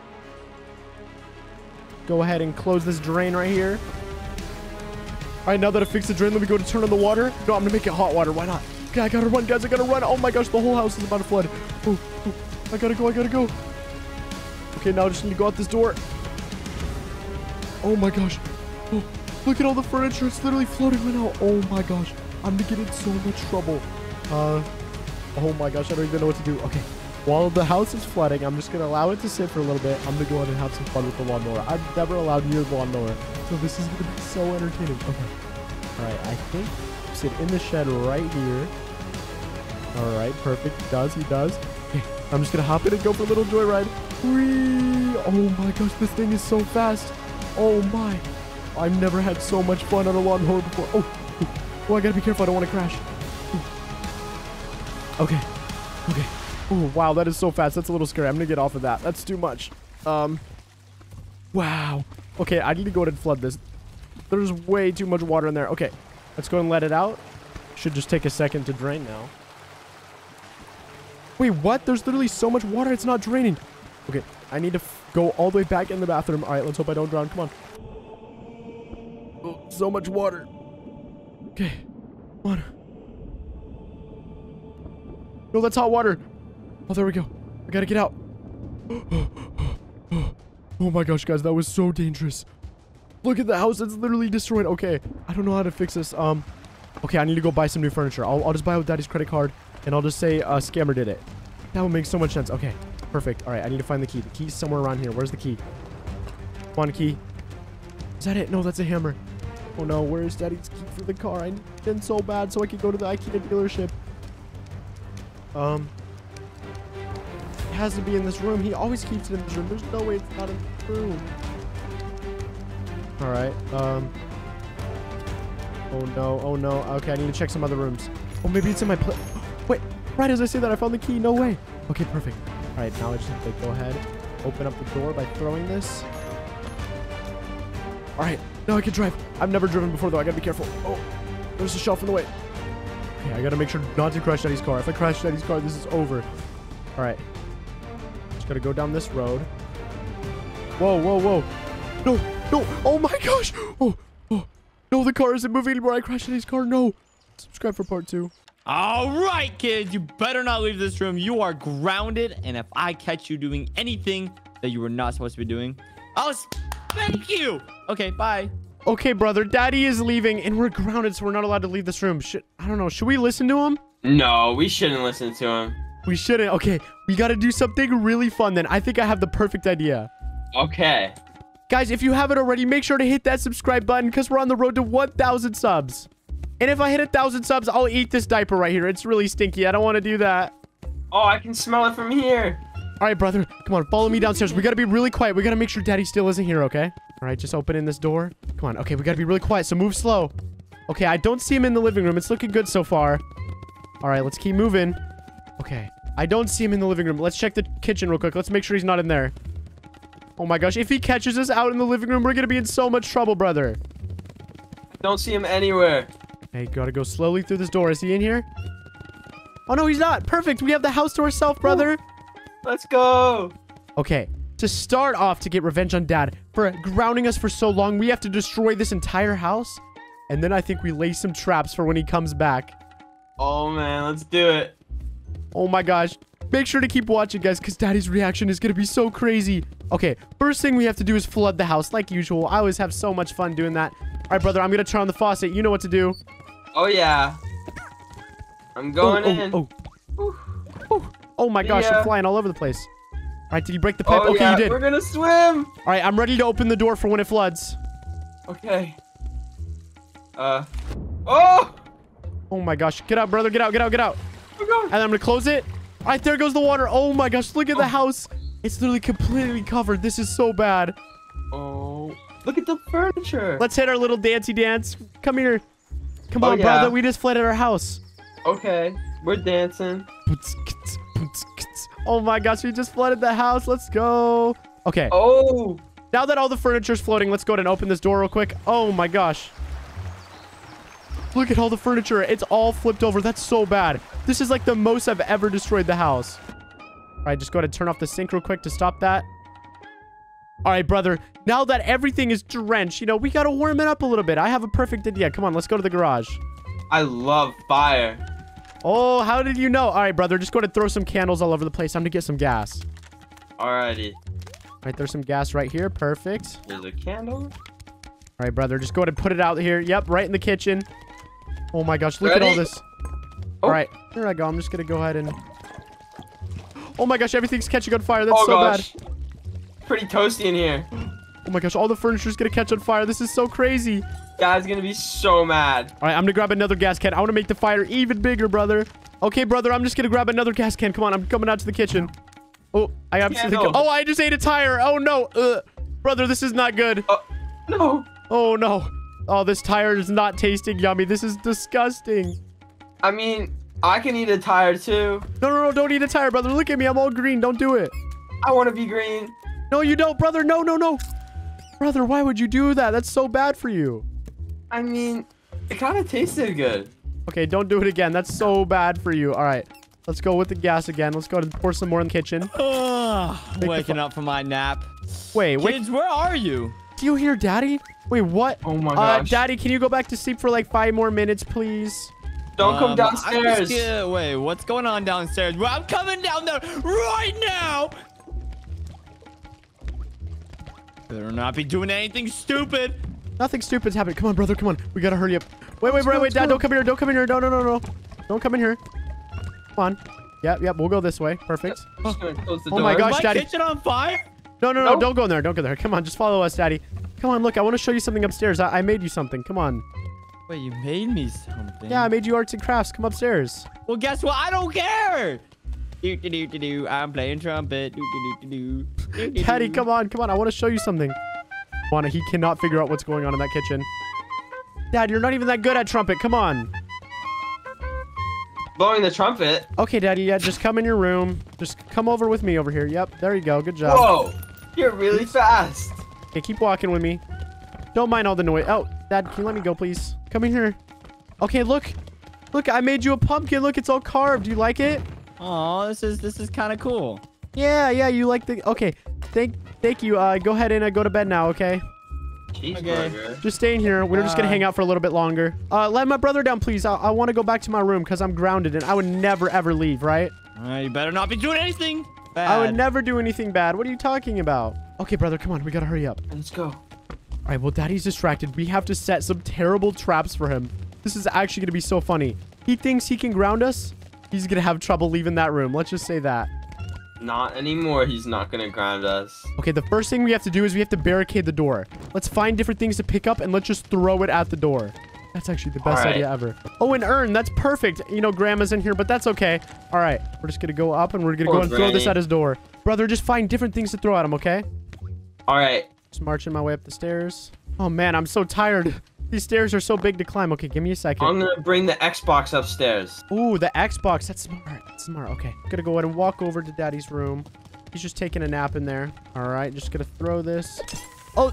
Go ahead and close this drain right here. All right, now that I fixed the drain, let me go to turn on the water. No, I'm going to make it hot water. Why not? Okay, I got to run, guys. I got to run. Oh, my gosh. The whole house is about to flood. Oh, oh, I got to go. I got to go. Okay, now I just need to go out this door. Oh, my gosh. Oh, look at all the furniture. It's literally floating right now. Oh, my gosh. I'm going to get in so much trouble. Uh, oh, my gosh. I don't even know what to do. Okay. While the house is flooding, I'm just going to allow it to sit for a little bit. I'm going to go ahead and have some fun with the lawnmower. I've never allowed near the lawnmower. So this is going to be so entertaining. Okay. All right. I think sit in the shed right here. All right. Perfect. He does. He does. Okay. I'm just going to hop in and go for a little joyride. Whee! Oh my gosh. This thing is so fast. Oh my. I've never had so much fun on a lawnmower before. Oh. Oh, I got to be careful. I don't want to crash. Okay. Okay. Oh, wow. That is so fast. That's a little scary. I'm going to get off of that. That's too much. Um. Wow. Okay, I need to go ahead and flood this. There's way too much water in there. Okay, let's go and let it out. Should just take a second to drain now. Wait, what? There's literally so much water. It's not draining. Okay, I need to f go all the way back in the bathroom. All right, let's hope I don't drown. Come on. Oh, so much water. Okay, come on. No, that's hot water. Oh, there we go. I gotta get out. Oh my gosh, guys, that was so dangerous. Look at the house. It's literally destroyed. Okay, I don't know how to fix this. Um, okay, I need to go buy some new furniture. I'll, I'll just buy it with Daddy's credit card, and I'll just say a uh, scammer did it. That would make so much sense. Okay, perfect. All right, I need to find the key. The key's somewhere around here. Where's the key? Come on, key. Is that it? No, that's a hammer. Oh no, where's Daddy's key for the car? I need it so bad so I can go to the IKEA dealership. Um... It has to be in this room. He always keeps it in this room. There's no way it's not in this room. All right. Um. Oh no. Oh no. Okay, I need to check some other rooms. Oh, maybe it's in my place. Wait. Right as I say that, I found the key. No way. Okay, perfect. All right. Now I just have to go ahead, open up the door by throwing this. All right. Now I can drive. I've never driven before though. I gotta be careful. Oh, there's a shelf in the way. Okay, I gotta make sure not to crash Daddy's car. If I crash Daddy's car, this is over. All right. Gotta go down this road. Whoa, whoa, whoa. No, no. Oh my gosh. Oh, oh. No, the car isn't moving anymore. I crashed in his car. No. Subscribe for part two. All right, kids. You better not leave this room. You are grounded. And if I catch you doing anything that you were not supposed to be doing, I'll spank you. Okay, bye. Okay, brother. Daddy is leaving and we're grounded, so we're not allowed to leave this room. Should, I don't know. Should we listen to him? No, we shouldn't listen to him. We shouldn't. Okay, we got to do something really fun then. I think I have the perfect idea. Okay. Guys, if you haven't already, make sure to hit that subscribe button because we're on the road to one thousand subs. And if I hit one thousand subs, I'll eat this diaper right here. It's really stinky. I don't want to do that. Oh, I can smell it from here. All right, brother. Come on, follow me downstairs. We got to be really quiet. We got to make sure Daddy still isn't here, okay? All right, just open in this door. Come on. Okay, we got to be really quiet, so move slow. Okay, I don't see him in the living room. It's looking good so far. All right, let's keep moving. Okay. I don't see him in the living room. Let's check the kitchen real quick. Let's make sure he's not in there. Oh my gosh. If he catches us out in the living room, we're going to be in so much trouble, brother. Don't see him anywhere. Hey, gotta go slowly through this door. Is he in here? Oh, no, he's not. Perfect. We have the house to ourselves, brother. Let's go. Okay. To start off, to get revenge on Dad for grounding us for so long, we have to destroy this entire house. And then I think we lay some traps for when he comes back. Oh, man. Let's do it. Oh my gosh. Make sure to keep watching, guys, because Daddy's reaction is going to be so crazy. Okay, first thing we have to do is flood the house like usual. I always have so much fun doing that. All right, brother, I'm going to turn on the faucet. You know what to do. Oh, yeah. I'm going oh, in. Oh, oh. Oh, oh my gosh, yeah. I'm flying all over the place. All right, did you break the pipe? Oh, okay, yeah. you did. We're going to swim. All right, I'm ready to open the door for when it floods. Okay. Uh. Oh! Oh my gosh. Get out, brother. Get out, get out, get out. Oh, God. And I'm going to close it. All right, there goes the water. Oh my gosh, look at the house. It's literally completely covered. This is so bad. Oh, look at the furniture. Let's hit our little dancey dance. Come here. Come Oh, on, yeah. brother. We just flooded our house. Okay, we're dancing. Oh my gosh, we just flooded the house. Let's go. Okay. Oh. Now that all the furniture's floating, let's go ahead and open this door real quick. Oh my gosh. Look at all the furniture. It's all flipped over. That's so bad. This is like the most I've ever destroyed the house. All right, just go ahead and turn off the sink real quick to stop that. All right, brother. Now that everything is drenched, you know, we got to warm it up a little bit. I have a perfect idea. Come on, let's go to the garage. I love fire. Oh, how did you know? All right, brother. Just go ahead and throw some candles all over the place. I'm going to get some gas. Alrighty. All right, there's some gas right here. Perfect. There's a candle. All right, brother. Just go ahead and put it out here. Yep, right in the kitchen. Oh my gosh, look Ready? at all this. Oh. All right, here I go. I'm just going to go ahead and... Oh my gosh, everything's catching on fire. That's Oh so gosh. bad. Pretty toasty in here. Oh my gosh, all the furniture's going to catch on fire. This is so crazy. Guy's gonna be so mad. All right, I'm going to grab another gas can. I want to make the fire even bigger, brother. Okay, brother, I'm just going to grab another gas can. Come on, I'm coming out to the kitchen. Oh, I have to think. Candle. Oh, I just ate a tire. Oh no. Ugh. Brother, this is not good. Oh, no. Oh no. Oh, this tire is not tasting yummy. This is disgusting. I mean, I can eat a tire too. No, no, no, don't eat a tire, brother. Look at me. I'm all green. Don't do it. I want to be green. No, you don't, brother. No, no, no. Brother, why would you do that? That's so bad for you. I mean, it kind of tasted good. Okay, don't do it again. That's so bad for you. All right. Let's go with the gas again. Let's go ahead and pour some more in the kitchen. Ugh, the waking up from my nap. Wait, wait. Kids, where are you? Do you hear Daddy? Wait, what? Oh my Uh, gosh. Daddy, can you go back to sleep for like five more minutes, please? Don't come Um, I'm just downstairs. get- wait, what's going on downstairs? Well, I'm coming down there right now. Better not be doing anything stupid. Nothing stupid's happening. Come on, brother. Come on. We gotta hurry up. Wait, wait, wait, go, wait, let's Dad. go. Don't come here. Don't come in here. No, no, no, no. Don't come in here. Come on. Yep, yep. We'll go this way. Perfect. I'm just gonna close the Oh door. my Is gosh, my Daddy. kitchen on fire? No, no, no. Nope. Don't go in there. Don't go there. Come on. Just follow us, Daddy. Come on. Look, I want to show you something upstairs. I, I made you something. Come on. Wait, you made me something. Yeah, I made you arts and crafts. Come upstairs. Well, guess what? I don't care. Do, do, do, do, do. I'm playing trumpet. Do, do, do, do, do. Do, Daddy, do. come on. Come on. I want to show you something. Juana, he cannot figure out what's going on in that kitchen. Dad, you're not even that good at trumpet. Come on. Blowing the trumpet. Okay, Daddy. Yeah, just come in your room. Just come over with me over here. Yep. There you go. Good job. Whoa. You're really fast. Okay, keep walking with me. Don't mind all the noise. Oh, Dad, can you let me go, please? Come in here. Okay, look. Look, I made you a pumpkin. Look, it's all carved. Do you like it? Oh, this is this is kind of cool. Yeah, yeah, you like the... Okay, thank thank you. Uh, go ahead and uh, go to bed now, okay? Cheeseburger. Just stay in here. We're just going to Bye. hang out for a little bit longer. Uh, let my brother down, please. I, I want to go back to my room because I'm grounded and I would never, ever leave, right? Uh, you better not be doing anything bad. I would never do anything bad. What are you talking about? Okay, brother, come on. We got to hurry up. Let's go. All right, well, Daddy's distracted. We have to set some terrible traps for him. This is actually going to be so funny. He thinks he can ground us. He's going to have trouble leaving that room. Let's just say that. Not anymore. He's not gonna ground us. Okay, the first thing we have to do is we have to barricade the door. Let's find different things to pick up and let's just throw it at the door. That's actually the best All right. idea ever. Oh, an urn. That's perfect. You know, Grandma's in here, but that's okay. All right, we're just going to go up and we're going to Poor go and throw this Granny. at his door. Brother, just find different things to throw at him, okay? All right. Just marching my way up the stairs. Oh, man, I'm so tired. These stairs are so big to climb. Okay, give me a second. I'm gonna bring the Xbox upstairs. Ooh, the Xbox. That's smart. That's smart. Okay. Gonna go ahead and walk over to Daddy's room. He's just taking a nap in there. All right. Just gonna throw this. Oh,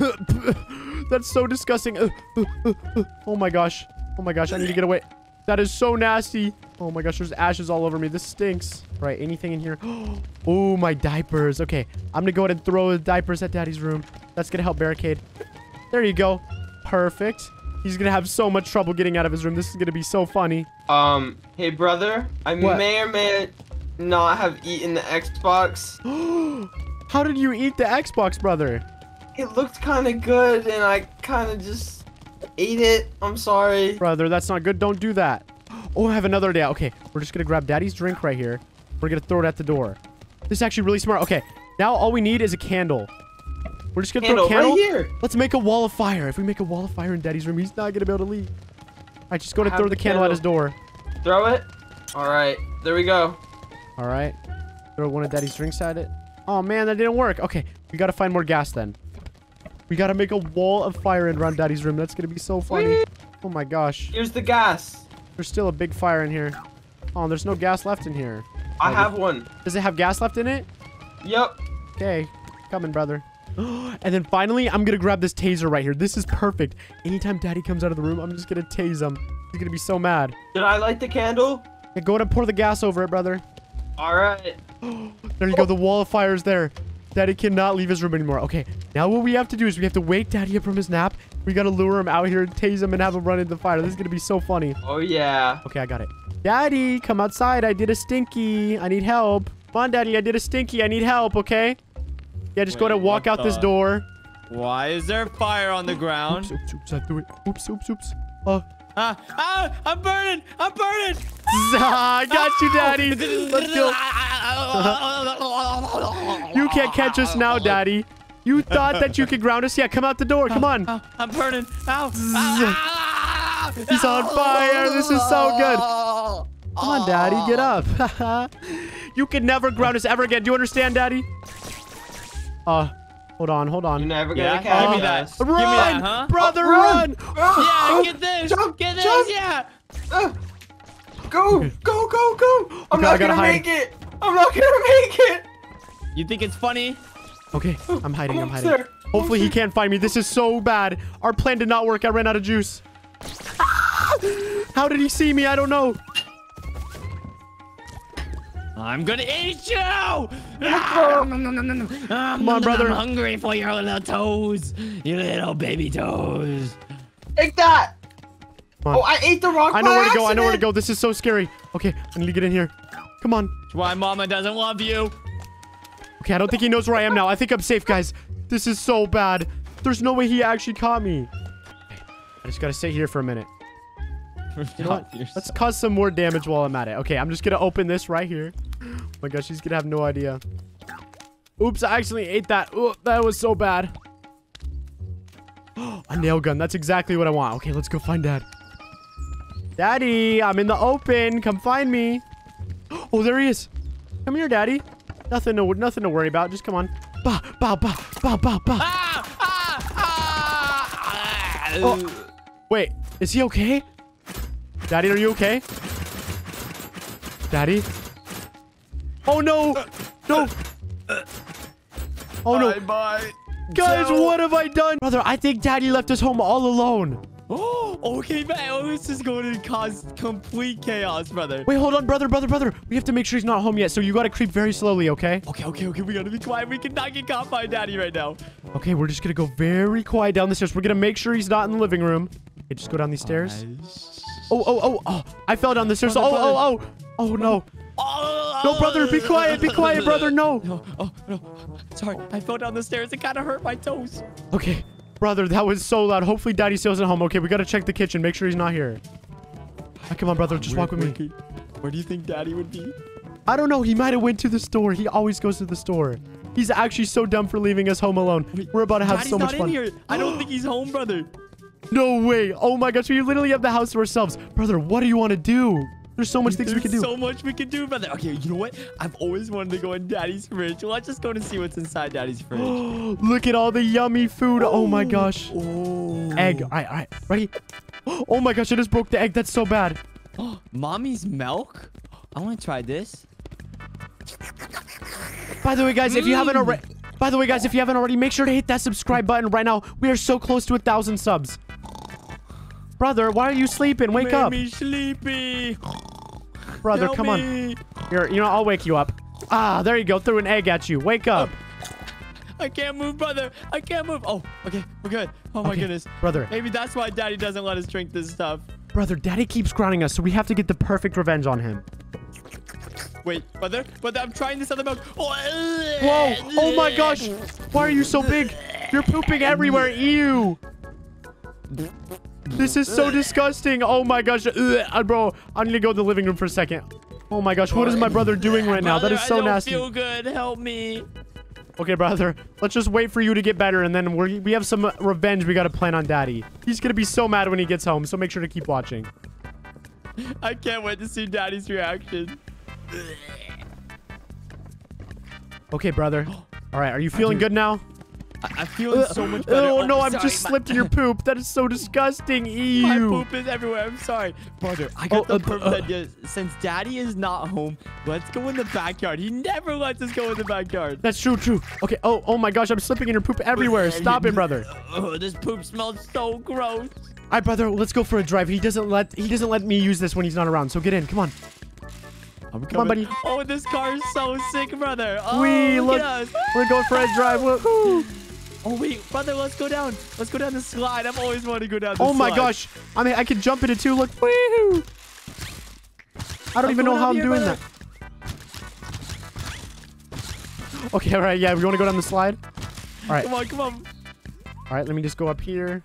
that's so disgusting. Oh my gosh. Oh my gosh. I need to get away. That is so nasty. Oh my gosh. There's ashes all over me. This stinks. All right. Anything in here? Oh, my diapers. Okay. I'm gonna go ahead and throw the diapers at Daddy's room. That's gonna help barricade. There you go. Perfect. He's gonna have so much trouble getting out of his room. This is gonna be so funny. Um, hey brother, I What? may or may not have eaten the Xbox. How did you eat the Xbox, brother? It looked kind of good, and I kind of just ate it. I'm sorry. Brother, that's not good. Don't do that. Oh, I have another idea. Okay, we're just gonna grab Daddy's drink right here. We're gonna throw it at the door. This is actually really smart. Okay, now all we need is a candle. We're just gonna Candle throw a candle. right here. Let's make a wall of fire. If we make a wall of fire in Daddy's room, he's not gonna be able to leave. All right, just go to I throw have the the candle at candle. his door. Throw it. All right, there we go. All right. Throw one of Daddy's drinks at it. Oh, man, that didn't work. Okay, we got to find more gas then. We got to make a wall of fire in around Daddy's room. That's going to be so funny. Whee! Oh, my gosh. Here's the gas. There's still a big fire in here. Oh, there's no gas left in here. I Oh, have one. Does it have gas left in it? Yep. Okay. Coming, brother. And then finally, I'm gonna grab this taser right here. This is perfect. Anytime daddy comes out of the room, I'm just gonna tase him. He's gonna be so mad. Did I light the candle? Yeah, go ahead and pour the gas over it, brother. All right. There you go. The wall of fire is there. Daddy cannot leave his room anymore. Okay, now what we have to do is we have to wake daddy up from his nap. We gotta lure him out here, tase him, and have him run into the fire. This is gonna be so funny. Oh, yeah. Okay, I got it. Daddy, come outside. I did a stinky. I need help. Come on, daddy. I did a stinky. I need help, okay? Yeah, just go ahead and walk Wait, out what this the- door. Why is there fire on the ground? Oops, oops, oops. I threw it. Oops, oops, oops. Uh, Ah, ah, I'm burning! I'm burning! I got you, daddy. Let's go. You can't catch us now, daddy. You thought that you could ground us? Yeah, come out the door. Come on. Ah, I'm burning. Ow. Ah, He's on fire. This is so good. Come on, daddy. Get up. You can never ground us ever again. Do you understand, daddy? Uh, hold on. Hold You're on. never Yeah, gonna catch give me us. that. Run, Give me that, huh? brother, Oh, run. Yeah, Oh, get this! jump, Get this! jump. Yeah! Uh, go, go, go, go. I'm Okay, I not gotta gonna hide. make it. I'm not gonna make it. You think it's funny? Okay, I'm hiding. I'm Oh, hiding. sir. Hopefully he can't find me. This is so bad. Our plan did not work. I ran out of juice. How did he see me? I don't know. I'm gonna eat you! Come on, brother. I'm hungry for your little toes. Your little baby toes. Take that. Come on. Oh, I ate the rock I know by where to go. I know where to accident. go. This is so scary. Okay, I need to get in here. Come on. That's why Mama doesn't love you. Okay, I don't think he knows where I am now. I think I'm safe, guys. This is so bad. There's no way he actually caught me. Okay, I just gotta sit here for a minute. You know what? Let's cause some more damage while I'm at it. Okay, I'm just gonna open this right here. Oh my gosh, he's gonna have no idea. Oops, I accidentally ate that. Oh, that was so bad. A nail gun. That's exactly what I want. Okay, let's go find Dad. Daddy, I'm in the open. Come find me. Oh, there he is. Come here, Daddy. Nothing to nothing to worry about. Just come on. Bah, bah, bah, bah, bah, bah. Ah! Ah! Ah! Oh. Wait, is he okay? Daddy, are you okay? Daddy? Oh no! No! Oh no! Bye bye. Guys, So- what have I done? Brother, I think Daddy left us home all alone. Oh, okay, man. Oh, this is going to cause complete chaos, brother. Wait, hold on, brother, brother, brother. We have to make sure he's not home yet, so you gotta creep very slowly, okay? Okay, okay, okay. We gotta be quiet. We cannot get caught by Daddy right now. Okay, we're just gonna go very quiet down the stairs. We're gonna make sure he's not in the living room. Okay, just go down these stairs. Oh, oh, oh, oh. I fell down the stairs. Oh, Brother, oh, oh. Oh, no. Oh, No, brother, be quiet, be quiet, brother, no. No, oh, no. Sorry, I fell down the stairs. It kind of hurt my toes. Okay, brother, that was so loud. Hopefully Daddy still isn't home. Okay, we gotta check the kitchen. Make sure he's not here. Ah, come on, brother, just Where- walk with me. Where, where do you think Daddy would be? I don't know. He might have went to the store. He always goes to the store. He's actually so dumb for leaving us home alone. We're about to have Daddy's so much not fun. in here. I don't think he's home, brother. No way. Oh my gosh, we literally have the house to ourselves. Brother, what do you want to do? There's so much things we There's can do. so much we can do, brother. Okay, you know what? I've always wanted to go in Daddy's fridge. Let's just go to see what's inside Daddy's fridge. Look at all the yummy food. Oh my gosh. Oh. Egg. All right, all right. Ready? Oh my gosh, I just broke the egg. That's so bad. Mommy's milk? I want to try this. By the way, guys, if you haven't Mm. already... By the way, guys, if you haven't already, make sure to hit that subscribe button right now. We are so close to a thousand subs. Brother, why are you sleeping? Wake Made up. me sleepy. Brother, Help come on. me. Here, you know, I'll wake you up. Ah, there you go. Threw an egg at you. Wake up. I can't move, brother. I can't move. Oh, okay. We're good. Oh, my Okay, goodness. brother. Maybe that's why Daddy doesn't let us drink this stuff. Brother, Daddy keeps grounding us, so we have to get the perfect revenge on him. Wait, brother? Brother, I'm trying this other milk. Whoa! Oh my gosh! Why are you so big? You're pooping everywhere. Ew! This is so disgusting. Oh my gosh. Ugh, bro, I need to go to the living room for a second. Oh my gosh, what is my brother doing right now? That Brother, is so I don't nasty. feel good. Help me. Okay, brother, let's just wait for you to get better, and then we we have some uh, revenge we got to plan on Daddy. He's gonna be so mad when he gets home, so make sure to keep watching. I can't wait to see Daddy's reaction. Okay, brother. All right, are you feeling do. good now? I, I feel so much better. Oh, no, I've sorry, just my- slipped in your poop. That is so disgusting. Ew. My poop is everywhere. I'm sorry. Brother, I got Oh, the uh, perfect uh. idea. Since Daddy is not home, let's go in the backyard. He never lets us go in the backyard. That's true, true. Okay. Oh, oh my gosh, I'm slipping in your poop everywhere. Stop it, brother. Oh, this poop smells so gross. All right, brother, let's go for a drive. He doesn't let he doesn't let me use this when he's not around. So get in. Come on. I'm Come on, buddy. Oh, this car is so sick, brother. Oh, Wee, look, look. at us. We're going for a drive. Woohoo. Oh, wait, brother, let's go down. Let's go down the slide. I've always wanted to go down the Oh slide. my gosh. I mean, I can jump in it too. Look. Woohoo. I don't I'm even know going how up I'm here, doing brother. that. Okay, all right. Yeah, we want to go down the slide. All right. Come on, come on. All right, let me just go up here.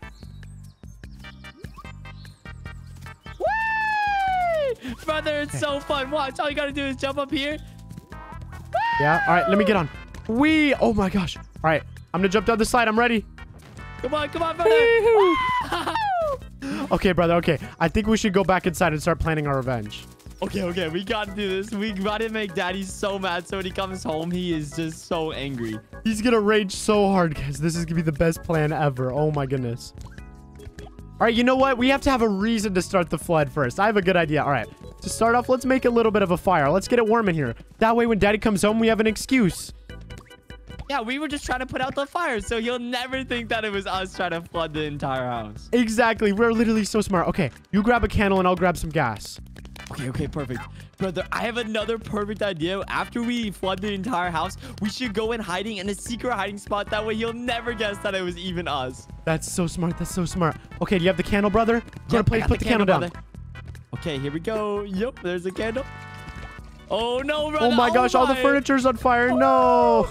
Whee! Brother, it's so fun. Watch. All you got to do is jump up here. Yeah. All right, let me get on. Wee. Oh my gosh. All right, I'm gonna jump down the slide. I'm ready. Come on, come on, brother. Woo-hoo. Okay, brother. Okay, I think we should go back inside and start planning our revenge. Okay, okay, we gotta do this. We gotta make Daddy so mad so when he comes home, he is just so angry. He's gonna rage so hard, guys. This is gonna be the best plan ever. Oh my goodness. All right, you know what? We have to have a reason to start the flood first. I have a good idea. All right, to start off, let's make a little bit of a fire. Let's get it warm in here. That way, when Daddy comes home, we have an excuse. Yeah, we were just trying to put out the fire, so you'll never think that it was us trying to flood the entire house. Exactly. We're literally so smart. Okay, you grab a candle and I'll grab some gas. Okay, okay, perfect. Brother, I have another perfect idea. After we flood the entire house, we should go in hiding in a secret hiding spot. That way you'll never guess that it was even us. That's so smart. That's so smart. Okay, do you have the candle, brother? Go Yep, to I place, got put the, candle, down. brother. Okay, here we go. Yep, there's a candle. Oh, no, brother. Oh my gosh, all the my. furniture's on fire. No.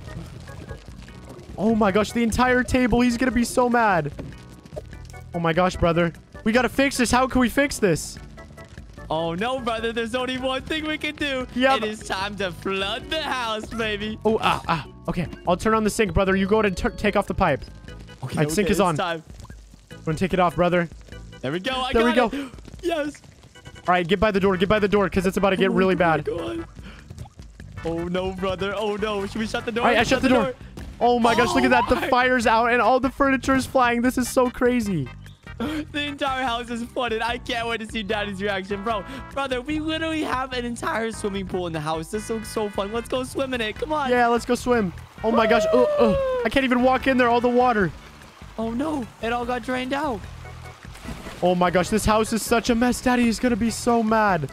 Oh my gosh, the entire table. He's gonna be so mad. Oh my gosh, brother. We gotta fix this. How can we fix this? Oh, no, brother. There's only one thing we can do. Yep. It is time to flood the house, baby. Oh, ah, ah. Okay, I'll turn on the sink, brother. You go ahead and tur- take off the pipe. Okay, Alright, okay, sink is it's on. Time. I'm gonna take it off, brother. There we go. I There we got go. it. Yes. All right, get by the door. Get by the door, because it's about to get Oh really my bad. God. Oh, no, brother. Oh, no. Should we shut the door? All right, I shut the door. Oh my gosh, look at that. The Oh my- fire's out and all the furniture is flying. This is so crazy. The entire house is flooded. I can't wait to see Daddy's reaction. Bro, brother, we literally have an entire swimming pool in the house. This looks so fun. Let's go swim in it. Come on. Yeah, let's go swim. Oh my gosh. Oh, oh. I can't even walk in there. All the water. Oh, no. It all got drained out. Oh my gosh, this house is such a mess. Daddy is going to be so mad.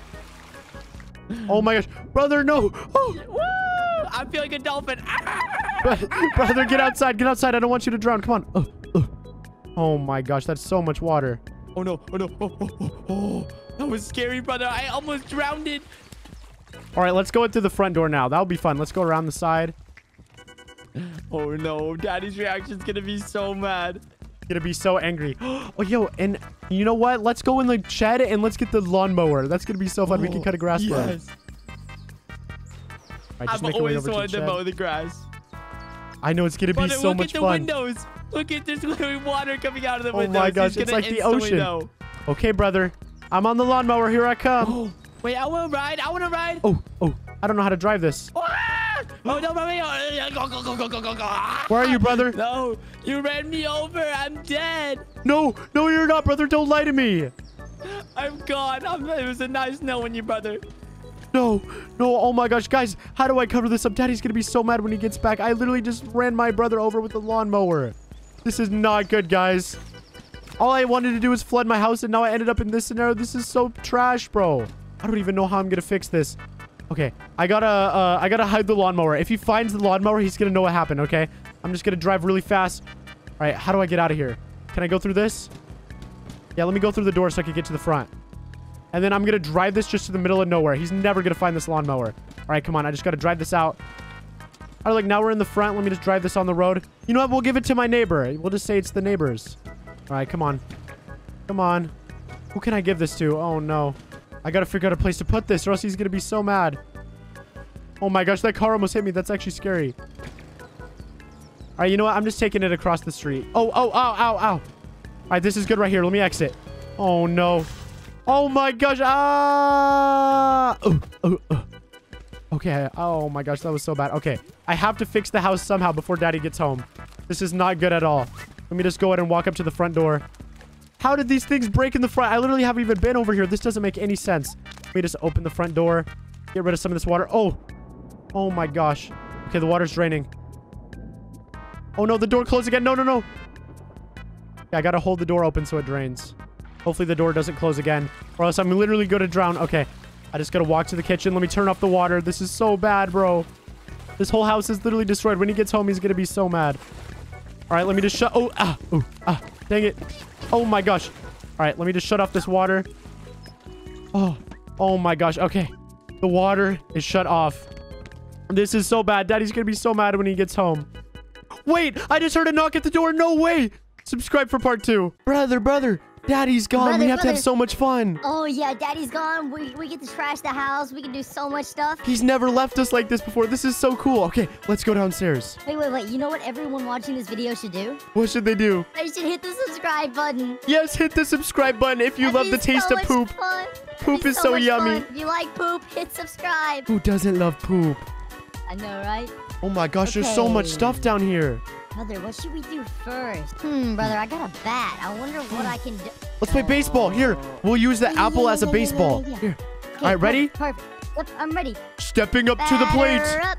Oh my gosh. Brother, no. Oh. Woo! I feel like a dolphin. Brother, get outside. Get outside. I don't want you to drown. Come on. Oh, oh. Oh my gosh, that's so much water. Oh, no. Oh, no. Oh, oh, oh, oh. That was scary, brother. I almost drowned it. All right, let's go into the front door now. That'll be fun. Let's go around the side. Oh, no. Daddy's reaction's going to be so mad. Gonna be so angry. Oh, yo, and you know what? Let's go in the shed and let's get the lawnmower. That's gonna be so fun. we can cut a grass for him. Yes. All right, just I've make your way always over to wanted the to shed. mow the grass. I know it's gonna be Brother, so look much at the fun. windows. Look at there's literally water coming out of the Oh windows. my gosh, He's it's gonna like the instantly ocean. know. Okay, brother. I'm on the lawnmower. Here I come. Oh, wait, I want to ride. I want to ride. Oh, oh. I don't know how to drive this. Ah! Oh, no, mommy. Oh, go, go, go, go, go, go, go. Where are you, brother? No, you ran me over. I'm dead. No, no, you're not, brother. Don't lie to me. I'm gone. I'm, it was a nice knowing you, brother. No, no. Oh my gosh, guys. How do I cover this up? Daddy's gonna be so mad when he gets back. I literally just ran my brother over with the lawnmower. This is not good, guys. All I wanted to do was flood my house, and now I ended up in this scenario. This is so trash, bro. I don't even know how I'm gonna fix this. Okay, I gotta, uh, I gotta hide the lawnmower. If he finds the lawnmower, he's gonna know what happened, okay? I'm just gonna drive really fast. All right, how do I get out of here? Can I go through this? Yeah, let me go through the door so I can get to the front. And then I'm gonna drive this just to the middle of nowhere. He's never gonna find this lawnmower. All right, come on. I just gotta drive this out. All right, like now we're in the front. Let me just drive this on the road. You know what? We'll give it to my neighbor. We'll just say it's the neighbor's. All right, come on. Come on. Who can I give this to? Oh, no. I gotta figure out a place to put this or else he's gonna be so mad. Oh my gosh, that car almost hit me. That's actually scary. All right, you know what? I'm just taking it across the street. Oh, oh, ow, ow, ow. All right, this is good right here. Let me exit. Oh, no. Oh my gosh. Ah. Oh, oh, oh. Okay. Oh my gosh, that was so bad. Okay. I have to fix the house somehow before Daddy gets home. This is not good at all. Let me just go ahead and walk up to the front door. How did these things break in the front? I literally haven't even been over here. This doesn't make any sense. Let me just open the front door. Get rid of some of this water. Oh. Oh my gosh. Okay, the water's draining. Oh no, the door closed again. No, no, no. Yeah, I gotta hold the door open so it drains. Hopefully the door doesn't close again, or else I'm literally gonna drown. Okay, I just gotta walk to the kitchen. Let me turn off the water. This is so bad, bro. This whole house is literally destroyed. When he gets home, he's gonna be so mad. All right, let me just shut. Oh, ah, oh, ah, dang it. Oh my gosh. All right, let me just shut off this water. Oh, oh my gosh. Okay, the water is shut off. This is so bad. Daddy's gonna be so mad when he gets home. Wait, I just heard a knock at the door. No way. Subscribe for part two. Brother, brother. Daddy's gone. Brother, we have brother. to have so much fun. Oh, yeah, Daddy's gone. We, we get to trash the house. We can do so much stuff. He's never left us like this before. This is so cool. Okay, let's go downstairs. Wait, wait, wait. You know what everyone watching this video should do? What should they do? They should hit the subscribe button. Yes, hit the subscribe button if you That'd love the be taste so of much poop. fun. Poop That'd be is so much yummy. fun. If you like poop, hit subscribe. Who doesn't love poop? I know, right? Oh my gosh, there's so much Okay. stuff down here. Brother, what should we do first? Hmm, brother, I got a bat. I wonder what I can do. Let's play baseball. Here, we'll use the Yeah, apple yeah, as a yeah, yeah, yeah, baseball. yeah. Here. Okay, All right, ready? Perfect. perfect. Yep, I'm ready. Stepping up to the plate. Batter up.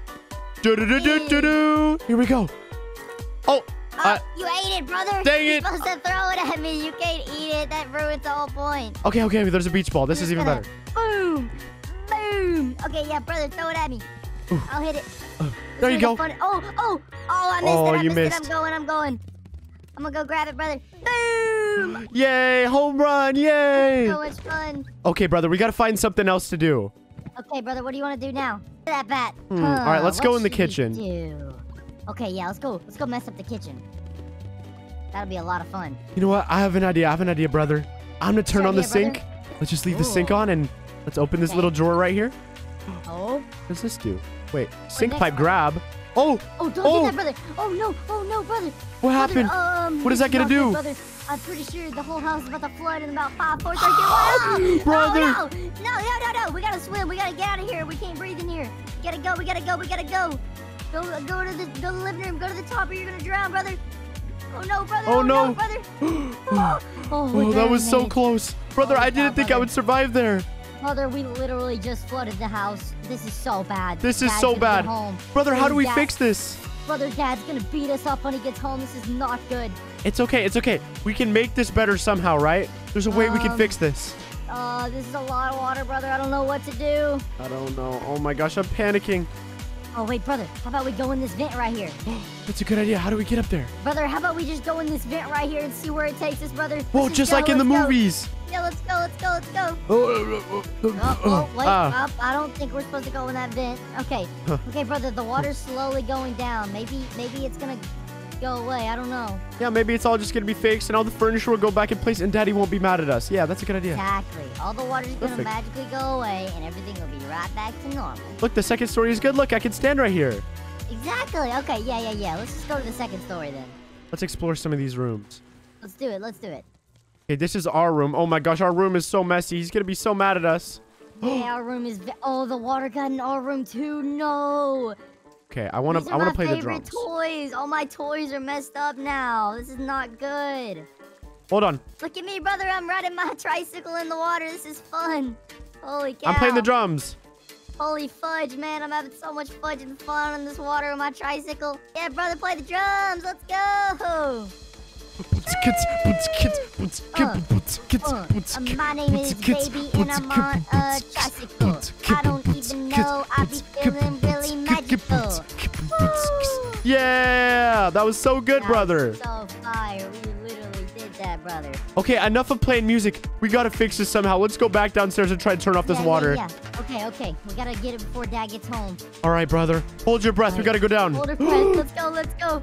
Do-do-do-do-do-do. Here we go. Oh, Oh, uh, you ate it, brother. dang You're it. supposed to throw it at me. You can't eat it. That ruins the whole point. okay, okay. There's a beach ball. This I'm is just even gonna- better. Boom. Boom. Okay, yeah, brother, throw it at me. Ooh. I'll hit it. Uh, This there you is a go. funny- Oh, oh, oh, I missed Oh, it. I you missed, it. missed. I'm going, I'm going. I'm gonna go grab it, brother. Boom. Yay, home run. Yay. So much fun. Okay, brother, we got to find something else to do. Okay, brother, what do you want to do now? That bat. Hmm, all right, let's what go in the should we kitchen. do? Okay, yeah, let's go. Let's go mess up the kitchen. That'll be a lot of fun. You know what? I have an idea. I have an idea, brother. I'm going to turn your on the idea, sink. brother? Let's just leave the sink Ooh. on and let's open this Okay. little drawer right here. Oh. What does this do? Wait, sink next pipe one? grab. Oh, Oh, don't Oh. do that, brother. Oh, no. Oh, no, brother. what Brother, happened? Um, What is this that gonna not good, do? Brother. I'm pretty sure the whole house is about to flood in about five, four, three, two, one. Oh, Brother. No, no, no, no, no, no. We gotta swim. We gotta get out of here. We can't breathe in here. We gotta go. We gotta go. We gotta go. Go, go to the, go to the living room. Go to the top, or you're gonna drown, brother. Oh no, brother. Oh, Oh, no. brother. Oh, oh, Oh, that was so close. close. Brother, Oh, I yeah, didn't think I brother. would survive there. Brother, we literally just flooded the house. This is so bad. This is Dad's so gonna bad. get home. Brother, how do we Dad- fix this? Brother, Dad's gonna beat us up when he gets home. This is not good. It's okay. It's okay. We can make this better somehow, right? There's a way we can Um, fix this. Uh, this is a lot of water, brother. I don't know what to do. I don't know. Oh my gosh, I'm panicking. Oh, wait, brother. How about we go in this vent right here? That's a good idea. How do we get up there? Brother, how about we just go in this vent right here and see where it takes us, brother? Let's Whoa, just go, like in the let's go. movies. Yeah, let's go, let's go, let's go. Oh, Oh, oh, wait, Ah. up. I don't think we're supposed to go in that vent. Okay, Huh. okay, brother, the water's slowly going down. Maybe, maybe it's gonna go away. I don't know. Yeah, maybe it's all just gonna be fixed and all the furniture will go back in place and Daddy won't be mad at us. Yeah, that's a good idea. Exactly. All the water's gonna Perfect. magically go away, and everything will be right back to normal. Look, the second story is good. Look, I can stand right here. Exactly. Okay, yeah, yeah, yeah. Let's just go to the second story then. Let's explore some of these rooms. Let's do it. Let's do it. Okay, this is our room. Oh my gosh, our room is so messy. He's gonna be so mad at us. Yeah, our room is. ve- Oh, the water got in our room too. No. Okay, I wanna These I are wanna my play the favorite drums. toys. All my toys are messed up now. This is not good. Hold on. Look at me, brother. I'm riding my tricycle in the water. This is fun. Holy cow. I'm playing the drums. Holy fudge, man. I'm having so much fudge and fun in this water on my tricycle. Yeah, brother, play the drums. Let's go. Uh, uh, my name is Baby, and I'm on a tricycle. I don't even know. I be feeling really magical. Woo! Yeah, that was so good, That brother. was so fire. We literally did that, brother. Okay, enough of playing music. We gotta fix this somehow. Let's go back downstairs and try to turn off this Yeah, yeah, water. Yeah, Okay, okay. We gotta get it before Dad gets home. All right, brother. Hold your breath. We gotta go down. Hold her breath. Let's go, let's go.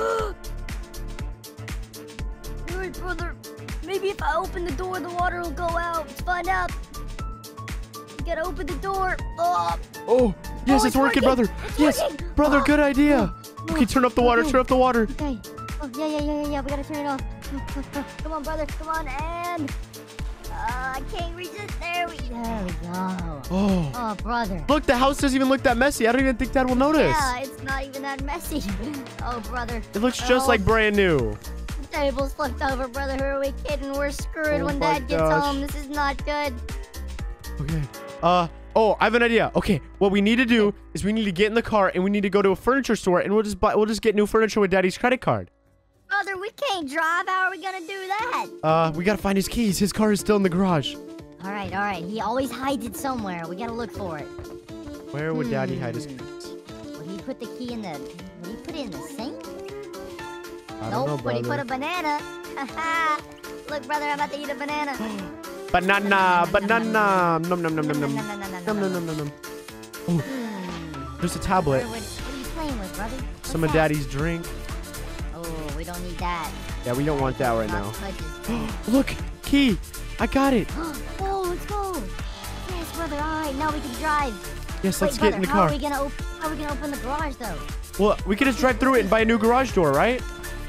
Alright, brother. Maybe if I open the door, the water will go out. Let's find out. We gotta open the door. Oh, Oh, yes, Oh, it's, it's working, working. brother. It's yes, working. brother, Oh. good idea. oh, Okay, turn off the water. okay. Turn off the water. Okay. Oh, yeah, yeah, yeah, yeah, yeah. We gotta turn it off. Come on, brother. Come on, and... Uh, I can't reach it. There There we, there we go. Oh. Oh, brother. Look, the house doesn't even look that messy. I don't even think Dad will notice. Yeah, it's not even that messy. Oh, brother. It looks just Oh. like brand new. The table's flipped over, brother. Who are we kidding? We're screwed Oh when my Dad gets gosh. home. This is not good. Okay. Uh, oh, I have an idea. Okay, what we need to do is we need to get in the car and we need to go to a furniture store and we'll just buy, we'll just get new furniture with Daddy's credit card. Brother, we can't drive. How are we gonna do that? Uh, we gotta find his keys. His car is still in the garage. All right, all right. He always hides it somewhere. We gotta look for it. Where would Daddy hide his Hmm. keys? Would he put the key in the... Would he put it in the sink? I don't Nope. know, Would he put brother. a banana? Haha. Look, brother, I'm about to eat a banana. Banana, banana. Nom nom nom nom Nom, nom. nom, nom, nom, nom, Nom nom nom. nom nom nom. Oh, Hmm. there's a tablet. What, what, what are you playing with, brother? What's Some of that? Daddy's drink. Oh, we don't need that. Yeah, we don't want that right Not now. touches. Look, key. I got it. Oh, let's go. Yes, brother. All right, now we can drive. Yes, Wait, let's brother, get in the how car. are we gonna op- how are we gonna open the garage though? Well, we could just drive through it and buy a new garage door, right?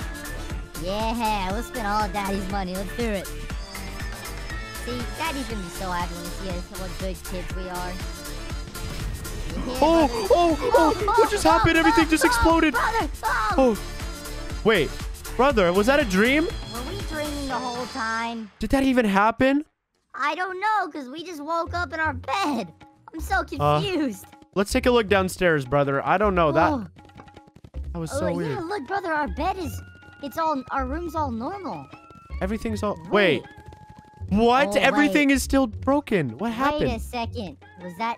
Yeah, we'll spend all of Daddy's money. Let's do it. See, Daddy's gonna be so happy when he sees us, what good kids we are. Yeah, Oh, brother. oh, oh, what just happened? Everything just oh, exploded. Brother, oh. Oh, wait, brother, was that a dream? Were we dreaming the whole time? Did that even happen? I don't know, because we just woke up in our bed. I'm so Uh, confused. Let's take a look downstairs, brother. I don't know. That Oh, that was oh, so yeah, weird. look, brother, our bed is, it's all, our room's all normal. Everything's all... Wait. Wait. What? Oh, Everything wait. is still broken. What Wait a happened? second. Was that...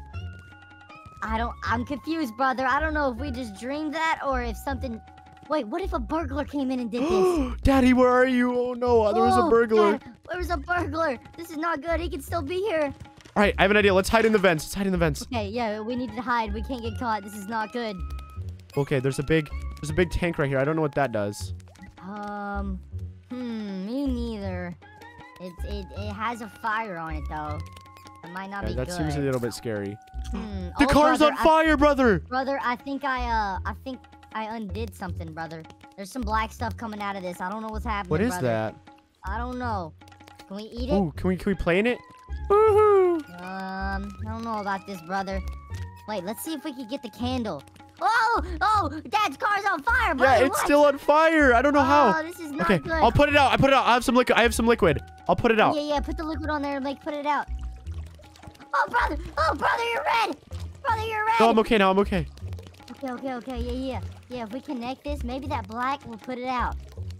I don't... I'm confused, brother. I don't know if we just dreamed that or if something... Wait, what if a burglar came in and did this? Daddy, where are you? Oh, no. There was a Oh, burglar. Dad, there was a burglar. This is not good. He could still be here. All right, I have an idea. Let's hide in the vents. Let's hide in the vents. Okay, yeah, we need to hide. We can't get caught. This is not good. Okay, there's a big... There's a big tank right here. I don't know what that does. Um... Hmm, me neither. It, it, it has a fire on it, though. It might not Yeah, be that good. seems a little bit scary. Hmm. The oh, car's brother, on I- fire, brother! Brother, I think I, uh, I think I undid something, brother. There's some black stuff coming out of this. I don't know what's happening, What is brother. that? I don't know. Can we eat it? Ooh, can we can we play in it? Woohoo! Um, I don't know about this, brother. Wait, let's see if we can get the candle. Oh, oh, Dad's car's on fire, Yeah, brother. it's what? still on fire. I don't know Oh, how. this is not Okay, good. I'll put it out. I put it out. I have some liquid. I have some liquid. I'll put it out. Yeah, yeah, put the liquid on there and like put it out. Oh, brother, oh, brother, you're red. Brother, you're red. No, I'm okay now. I'm okay. Okay, okay, okay, yeah, yeah. Yeah, if we connect this, maybe that black will put it out.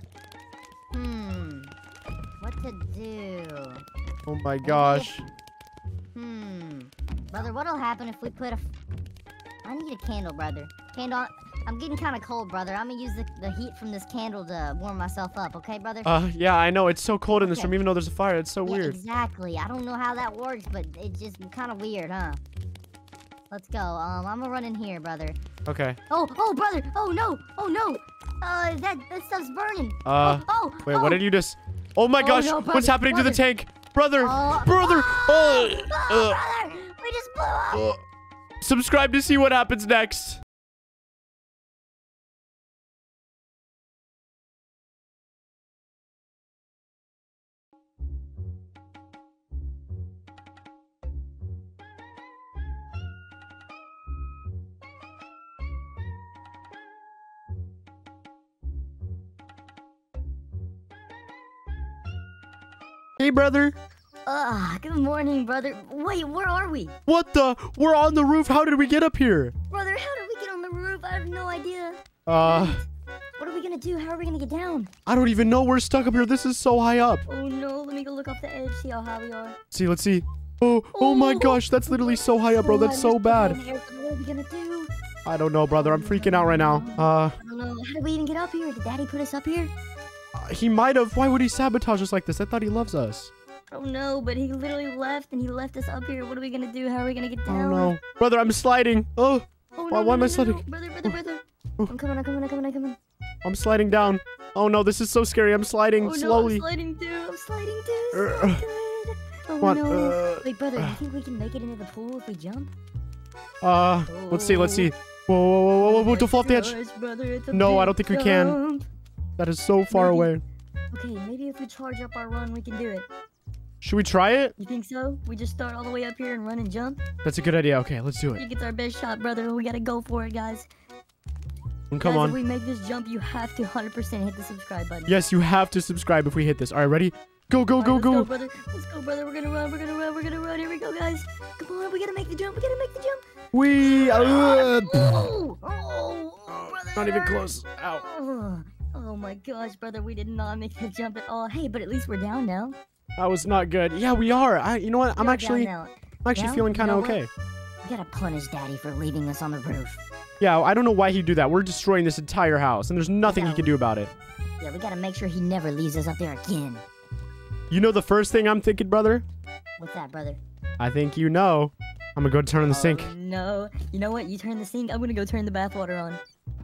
Hmm. What to do? Oh my gosh. Hmm. Brother, what'll happen if we put a... f- I need a candle, brother. Candle... I'm getting kind of cold, brother. I'm gonna use the, the heat from this candle to warm myself up, okay, brother? Uh, yeah, I know. It's so cold in this Okay. room, even though there's a fire. It's so yeah, weird. exactly. I don't know how that works, but it's just kind of weird, huh? Let's go. Um, I'm gonna run in here, brother. Okay. Oh, oh, brother! Oh, no! Oh, no! Uh, that, that stuff's burning! Uh, oh, oh, Wait, oh. what did you just... Oh my Oh, gosh, no, what's brother, happening to the brother. tank? Brother, Oh, brother, oh, uh, oh, uh, brother! We just blew up! uh. Subscribe to see what happens next. Hey, brother. Ugh, good morning, brother. Wait, where are we? What the? We're on the roof. How did we get up here? Brother, how did we get on the roof? I have no idea. Uh, What are we gonna do? How are we gonna get down? I don't even know. We're stuck up here. This is so high up. Oh no, let me go look off the edge, see how high we are. See, let's see. Oh, oh my Oh. gosh. That's literally so high up, bro. That's so bad. What are we gonna do? I don't know, brother. I'm freaking out right now. Uh, I don't know. How did we even get up here? Did Daddy put us up here? he might have. Why would he sabotage us like this? I thought he loves us. I don't know, but he literally left and he left us up here. What are we gonna do? How are we gonna get Oh down? no. Brother, I'm sliding. Oh, Oh, Why- no, why no, am no, I no, sliding? no. Brother, brother, brother. Oh. I'm coming, I'm coming, I'm coming, I'm coming. I'm sliding down. Oh no, this is so scary. I'm sliding Oh no, slowly. I'm sliding too. I'm sliding too. So Uh, good. Oh Come on. no. Uh, Wait, brother, you think we can make it into the pool if we jump? uh, let's see. Let's see. Whoa, whoa, whoa, whoa, whoa, whoa, don't fall off the edge. Gosh, brother, it's a No, I big don't think we can. jump. That is so far Maybe- away. Okay, maybe if we charge up our run, we can do it. Should we try it? You think so? We just start all the way up here and run and jump? That's a good idea. Okay, let's do You it. get our best shot, brother. We gotta go for it, guys. And come guys, on. If we make this jump, you have to one hundred percent hit the subscribe button. Yes, you have to subscribe if we hit this. All right, ready? Go, go, All right, go, let's go. go, brother. Let's go, brother. We're gonna run. We're gonna run. We're gonna run. Here we go, guys. Come on. We gotta make the jump. We gotta make the jump. We. Uh, Oh, oh, oh, brother. not even close. Ow. Oh, oh my gosh, brother. We did not make the jump at all. Hey, but at least we're down now. That was not good. Yeah, we are. I. You know what? I'm We're actually. down now. I'm actually Down? feeling You kind know of what? okay. We gotta punish Daddy for leaving us on the roof. Yeah, I don't know why he'd do that. We're destroying this entire house, and there's nothing he Yeah. can do about it. Yeah, we gotta make sure he never leaves us up there again. You know the first thing I'm thinking, brother? What's that, brother? I think you know. I'm gonna go turn on the sink. Oh, no. You know what? You turn the sink. I'm gonna go turn the bathwater on.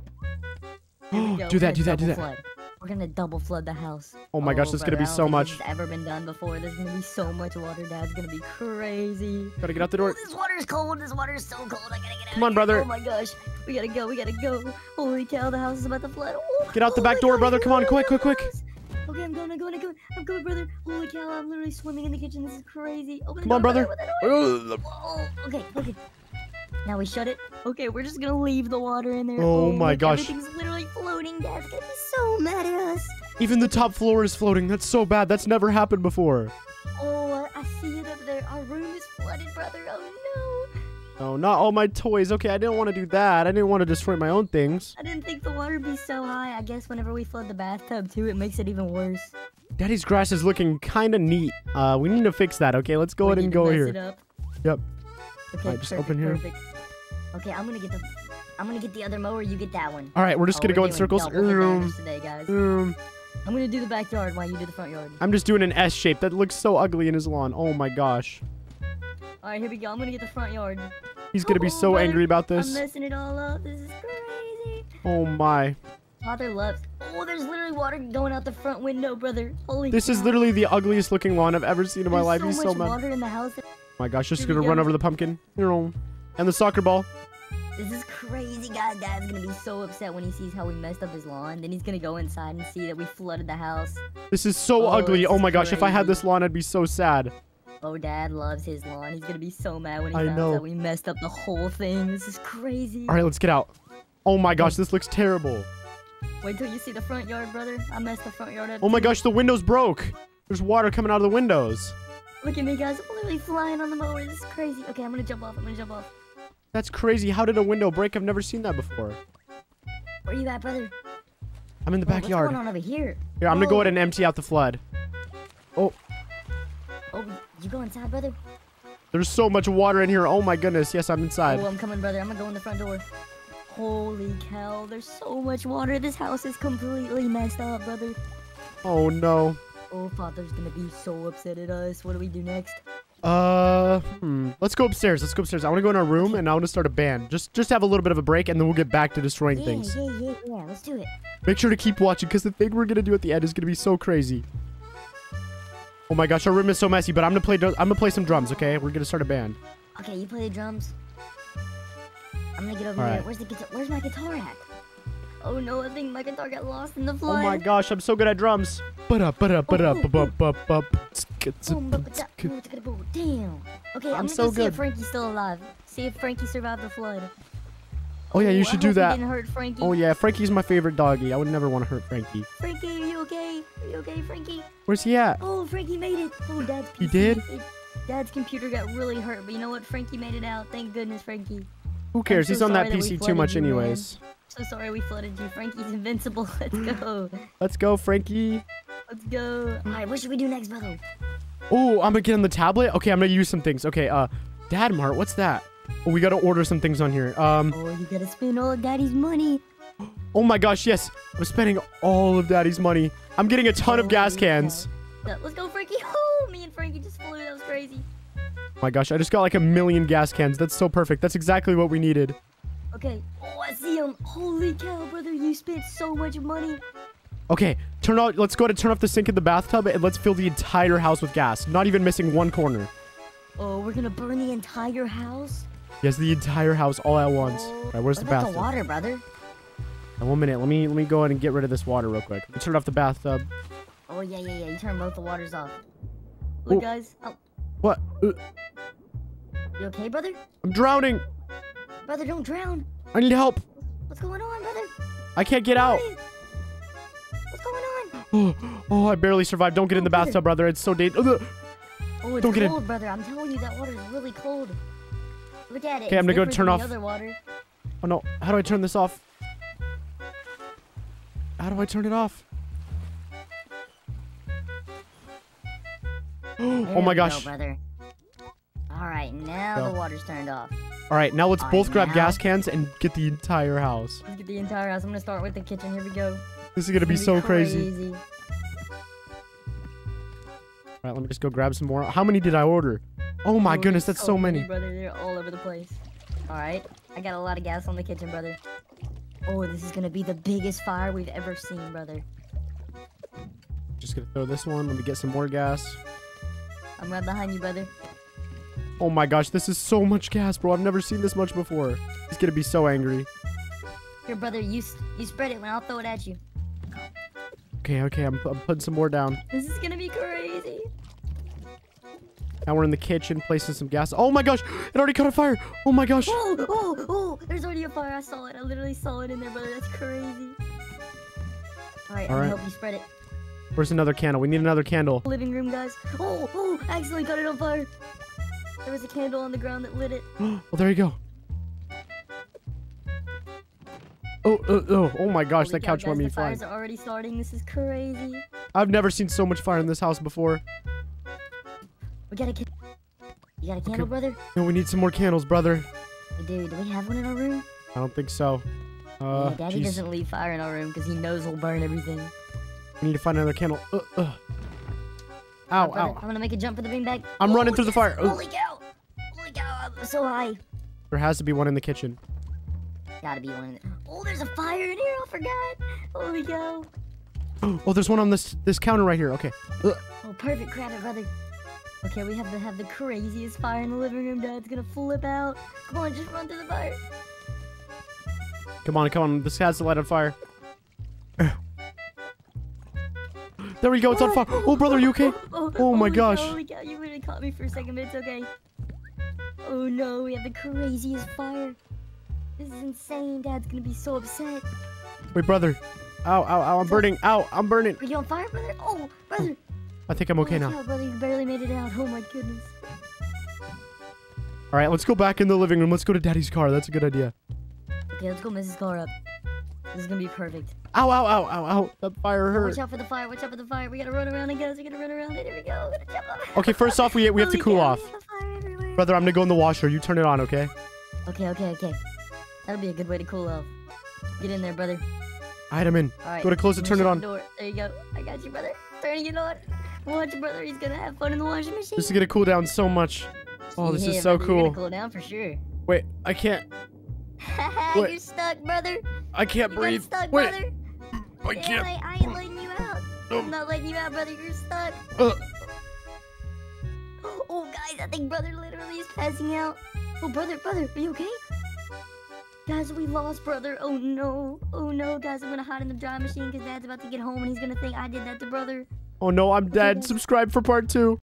Here we go. Do We're that, gonna do that, do double that. flood. We're gonna double flood the house. Oh my gosh, this is gonna brother, be I don't so think much. This has ever been done before. There's gonna be so much water, Dad's gonna be crazy. Gotta get out the Oh, door. this water is cold. This water is so cold. I gotta get out. Come on, of here. brother. Oh my gosh. We gotta go. We gotta go. Holy cow, the house is about to flood. Oh, Get out the oh back my door, gosh, brother. we're Come on, going quick, out quick, the quick. house. Okay, I'm going. I'm going. I'm going. I'm going, brother. Holy cow, I'm literally swimming in the kitchen. This is crazy. Open the Come on, door, brother. open the door. Ugh. Oh, okay, okay. Now we shut it. Okay, we're just gonna leave the water in there. Oh my look, gosh. Everything's literally floating. Dad's gonna be so mad at us. Even the top floor is floating. That's so bad. That's never happened before. Oh, I, I see it up there. Our room is flooded, brother. Oh no. Oh, not all my toys. Okay, I didn't want to do that. I didn't want to destroy my own things. I didn't think the water would be so high. I guess whenever we flood the bathtub too, it makes it even worse. Daddy's grass is looking kind of neat. Uh, we need to fix that. Okay, let's go We ahead need and to go mess here. it up. Yep. Okay, Alright, just perfect, open here. perfect. Okay, I'm gonna get the, I'm gonna get the other mower. You get that one. All right, we're just Oh, gonna we're go in doing circles. double the Um, damage today, guys. um, I'm gonna do the backyard while you do the front yard. I'm just doing an S shape. That looks so ugly in his lawn. Oh my gosh. All right, here we go. I'm gonna get the front yard. He's gonna be Oh, so brother, angry about I'm this. messing it all up. This is crazy. Oh my. Father loves. Oh, there's literally water going out the front window, brother. Holy. This is cow. literally the ugliest looking lawn I've ever seen in my There's life. so He's much so mad. water in the house. Oh my gosh, just Here we gonna run go. over the pumpkin. You know, and the soccer ball. This is crazy, guys. Dad's gonna be so upset when he sees how we messed up his lawn. Then he's gonna go inside and see that we flooded the house. This is so Oh, ugly. this Oh is my gosh, if I had crazy. this lawn, I'd be so sad. Oh, Dad loves his lawn. He's gonna be so mad when he I finds know. out we messed up the whole thing. This is crazy. All right, let's get out. Oh my gosh, this looks terrible. Wait till you see the front yard, brother. I messed the front yard up. Oh my too. gosh, the windows broke. There's water coming out of the windows. Look at me, guys. I'm literally flying on the mower. This is crazy. Okay, I'm gonna jump off. I'm gonna jump off. That's crazy. How did a window break? I've never seen that before. Where you at, brother? I'm in the Oh, what's backyard. going on over here? Here, I'm gonna go Whoa. ahead and empty out the flood. Oh, Oh, you go inside, brother? there's so much water in here. Oh my goodness. Yes, I'm inside. Oh, I'm coming, brother. I'm gonna go in the front door. Holy cow, there's so much water. This house is completely messed up, brother. Oh no. Oh, Father's gonna be so upset at us. What do we do next? Uh, hmm. Let's go upstairs. Let's go upstairs. I want to go in our room and I want to start a band. Just, just have a little bit of a break and then we'll get back to destroying Yeah, things. yeah, yeah, yeah. Let's do it. Make sure to keep watching because the thing we're gonna do at the end is gonna be so crazy. Oh my gosh, our room is so messy. But I'm gonna play. I'm gonna play some drums. Okay, we're gonna start a band. Okay, you play the drums. I'm gonna get over All here. right. Where's the guitar? Where's my guitar at? Oh no, I think my guitar got lost in the Oh flood. my gosh, I'm so good at drums. Ba-da, ba-da, ba-da, ba-ba, ba-ba. Boom, ba- ba- da- boom, chicka- boom. Damn. Okay, I'm, I'm gonna so go see if good. Frankie's still alive. See if Frankie survived the flood. Oh yeah, you I should hope do we that. didn't hurt Frankie. Oh yeah, Frankie's my favorite doggy. I would never want to hurt Frankie. Frankie, are you okay? Are you okay, Frankie? Where's he at? Oh, Frankie made it. Oh, Dad's He P C. did? It- Dad's computer got really hurt, but you know what? Frankie made it out. Thank goodness, Frankie. Who cares? so He's on that sorry that P we C too flooded much you, man. anyways. So sorry we flooded you. Frankie's invincible. Let's go. Let's go, Frankie. Let's go. All right, what should we do next, brother? Oh, I'm gonna get on the tablet. Okay, I'm gonna use some things. Okay, uh, Dad Mart, what's that? Oh, we gotta order some things on here. Um, Oh, you gotta spend all of Daddy's money. oh my gosh, yes, I'm spending all of Daddy's money. I'm getting a ton of gas Holy cans. cow. Yeah, let's go, Frankie. Oh, me and Frankie just flew. That was crazy. Oh my gosh, I just got like a million gas cans. That's so perfect. That's exactly what we needed. Okay. Oh, I see him. Holy cow, brother. You spent so much money. Okay, turn out. Let's go to turn off the sink in the bathtub and let's fill the entire house with gas. Not even missing one corner. Oh, we're gonna burn the entire house? Yes, the entire house all at once. Oh, All right, where's what the about bathtub? the water, brother? Uh, one minute. Let me let me go ahead and get rid of this water real quick. Let me turn off the bathtub. Oh, yeah, yeah, yeah. You turn both the waters off. Look, Oh. guys. Oh, What? Uh, you okay, brother? I'm drowning. Brother, don't drown. I need help. What's going on, brother? I can't get out. Hey, what's going on? Oh, oh, I barely survived. Don't get in the bathtub, brother. It's so dangerous. Oh, it's Don't get in. cold, brother. I'm telling you, that water is really cold. Look at it. Okay, I'm It's gonna go different turn than off- the other water. Oh no, how do I turn this off? How do I turn it off? Oh There my we go, gosh. brother. All right, now Go. the water's turned off. All right, now let's All both right, grab now- gas cans and get the entire house. Let's get the entire house. I'm gonna start with the kitchen. Here we go. This is gonna be It's so crazy. crazy. All right, let me just go grab some more. How many did I order? Oh my Oh, goodness, there's that's so many. brother. They're all over the place. All right, I got a lot of gas on the kitchen, brother. Oh, this is gonna be the biggest fire we've ever seen, brother. Just gonna throw this one. Let me get some more gas. I'm right behind you, brother. Oh my gosh, this is so much gas, bro. I've never seen this much before. He's gonna be so angry. Here, brother, you s- you spread it when I'll throw it at you. Okay, okay, I'm, I'm putting some more down. This is gonna be crazy. Now we're in the kitchen, placing some gas. Oh my gosh, it already caught on fire. Oh my gosh. Oh, oh, oh! There's already a fire. I saw it. I literally saw it in there, brother. That's crazy. All right, I'm All right. gonna help you spread it. Where's another candle? We need another candle. Living room, guys. Oh, oh! I accidentally got it on fire. There was a candle on the ground that lit it. Well, there you go. Oh, oh, oh, oh my gosh, Holy that cow, couch guys, made me the fly. fires are already starting. This is crazy. I've never seen so much fire in this house before. We got a ca- You got a candle, brother? No, we need some more candles, brother. We do. Do we have one in our room? I don't think so. Uh, yeah, Daddy jeez. doesn't leave fire in our room because he knows we'll burn everything. We need to find another candle. Uh, uh. Uh, Ow, brother, ow. I'm gonna make a jump for the beanbag. I'm Oh, running through the yes. fire. Oh. Holy cow! Holy cow! I'm so high. There has to be one in the kitchen. Gotta be one. In the- oh, there's a fire in here. I forgot. Holy cow! Oh, there's one on this this counter right here. Okay. Uh, Oh, perfect. Grab it, brother. Okay, we have to have the craziest fire in the living room. Dad's gonna flip out. Come on, just run through the fire. come on, come on. This has to light on fire. There we go. It's on fire. Oh, brother, are you okay? Oh, Oh my holy gosh. Cow, holy cow, you literally caught me for a second, but it's okay. Oh no, we have the craziest fire. This is insane. Dad's gonna be so upset. Wait, brother. Ow, ow, ow. I'm burning. Ow, I'm burning. Are you on fire, brother? Oh, brother. I think I'm okay Holy now. cow, brother, you barely made it out. Oh my goodness. All right, let's go back in the living room. Let's go to Daddy's car. That's a good idea. Okay, let's go mess this car up. This is gonna be perfect. Ow, ow, ow, ow, ow. That fire hurt. Watch out for the fire. Watch out for the fire. We gotta run around it, guys. We gotta run around it. Here we go. We gotta jump up. Okay, first off, we we have to Holy cool cow, off. we have fire everywhere. Brother, I'm gonna go in the washer. You turn it on, okay? Okay, okay, okay. That'll be a good way to cool off. Get in there, brother. All right, I'm in. All right. Go to close it, I'm turn it gonna on. shut the door. There you go. I got you, brother. Turning it on. Watch, brother. He's gonna have fun in the washing machine. This is gonna cool down so much. Oh, this Yeah, is so brother, you're cool. gonna cool down for sure. Wait, I can't. Haha, Wait. you're stuck, brother. I can't You breathe. got stuck, Wait, brother. I Yeah, can't. I, I ain't letting you out. Oh. I'm not letting you out, brother. You're stuck. Uh, Oh, guys, I think brother literally is passing out. Oh, brother, brother, are you okay? Guys, we lost brother. Oh, no. Oh, no, guys, I'm gonna hide in the dry machine because Dad's about to get home and he's gonna think I did that to brother. oh no, I'm dead. guys. Subscribe for part two.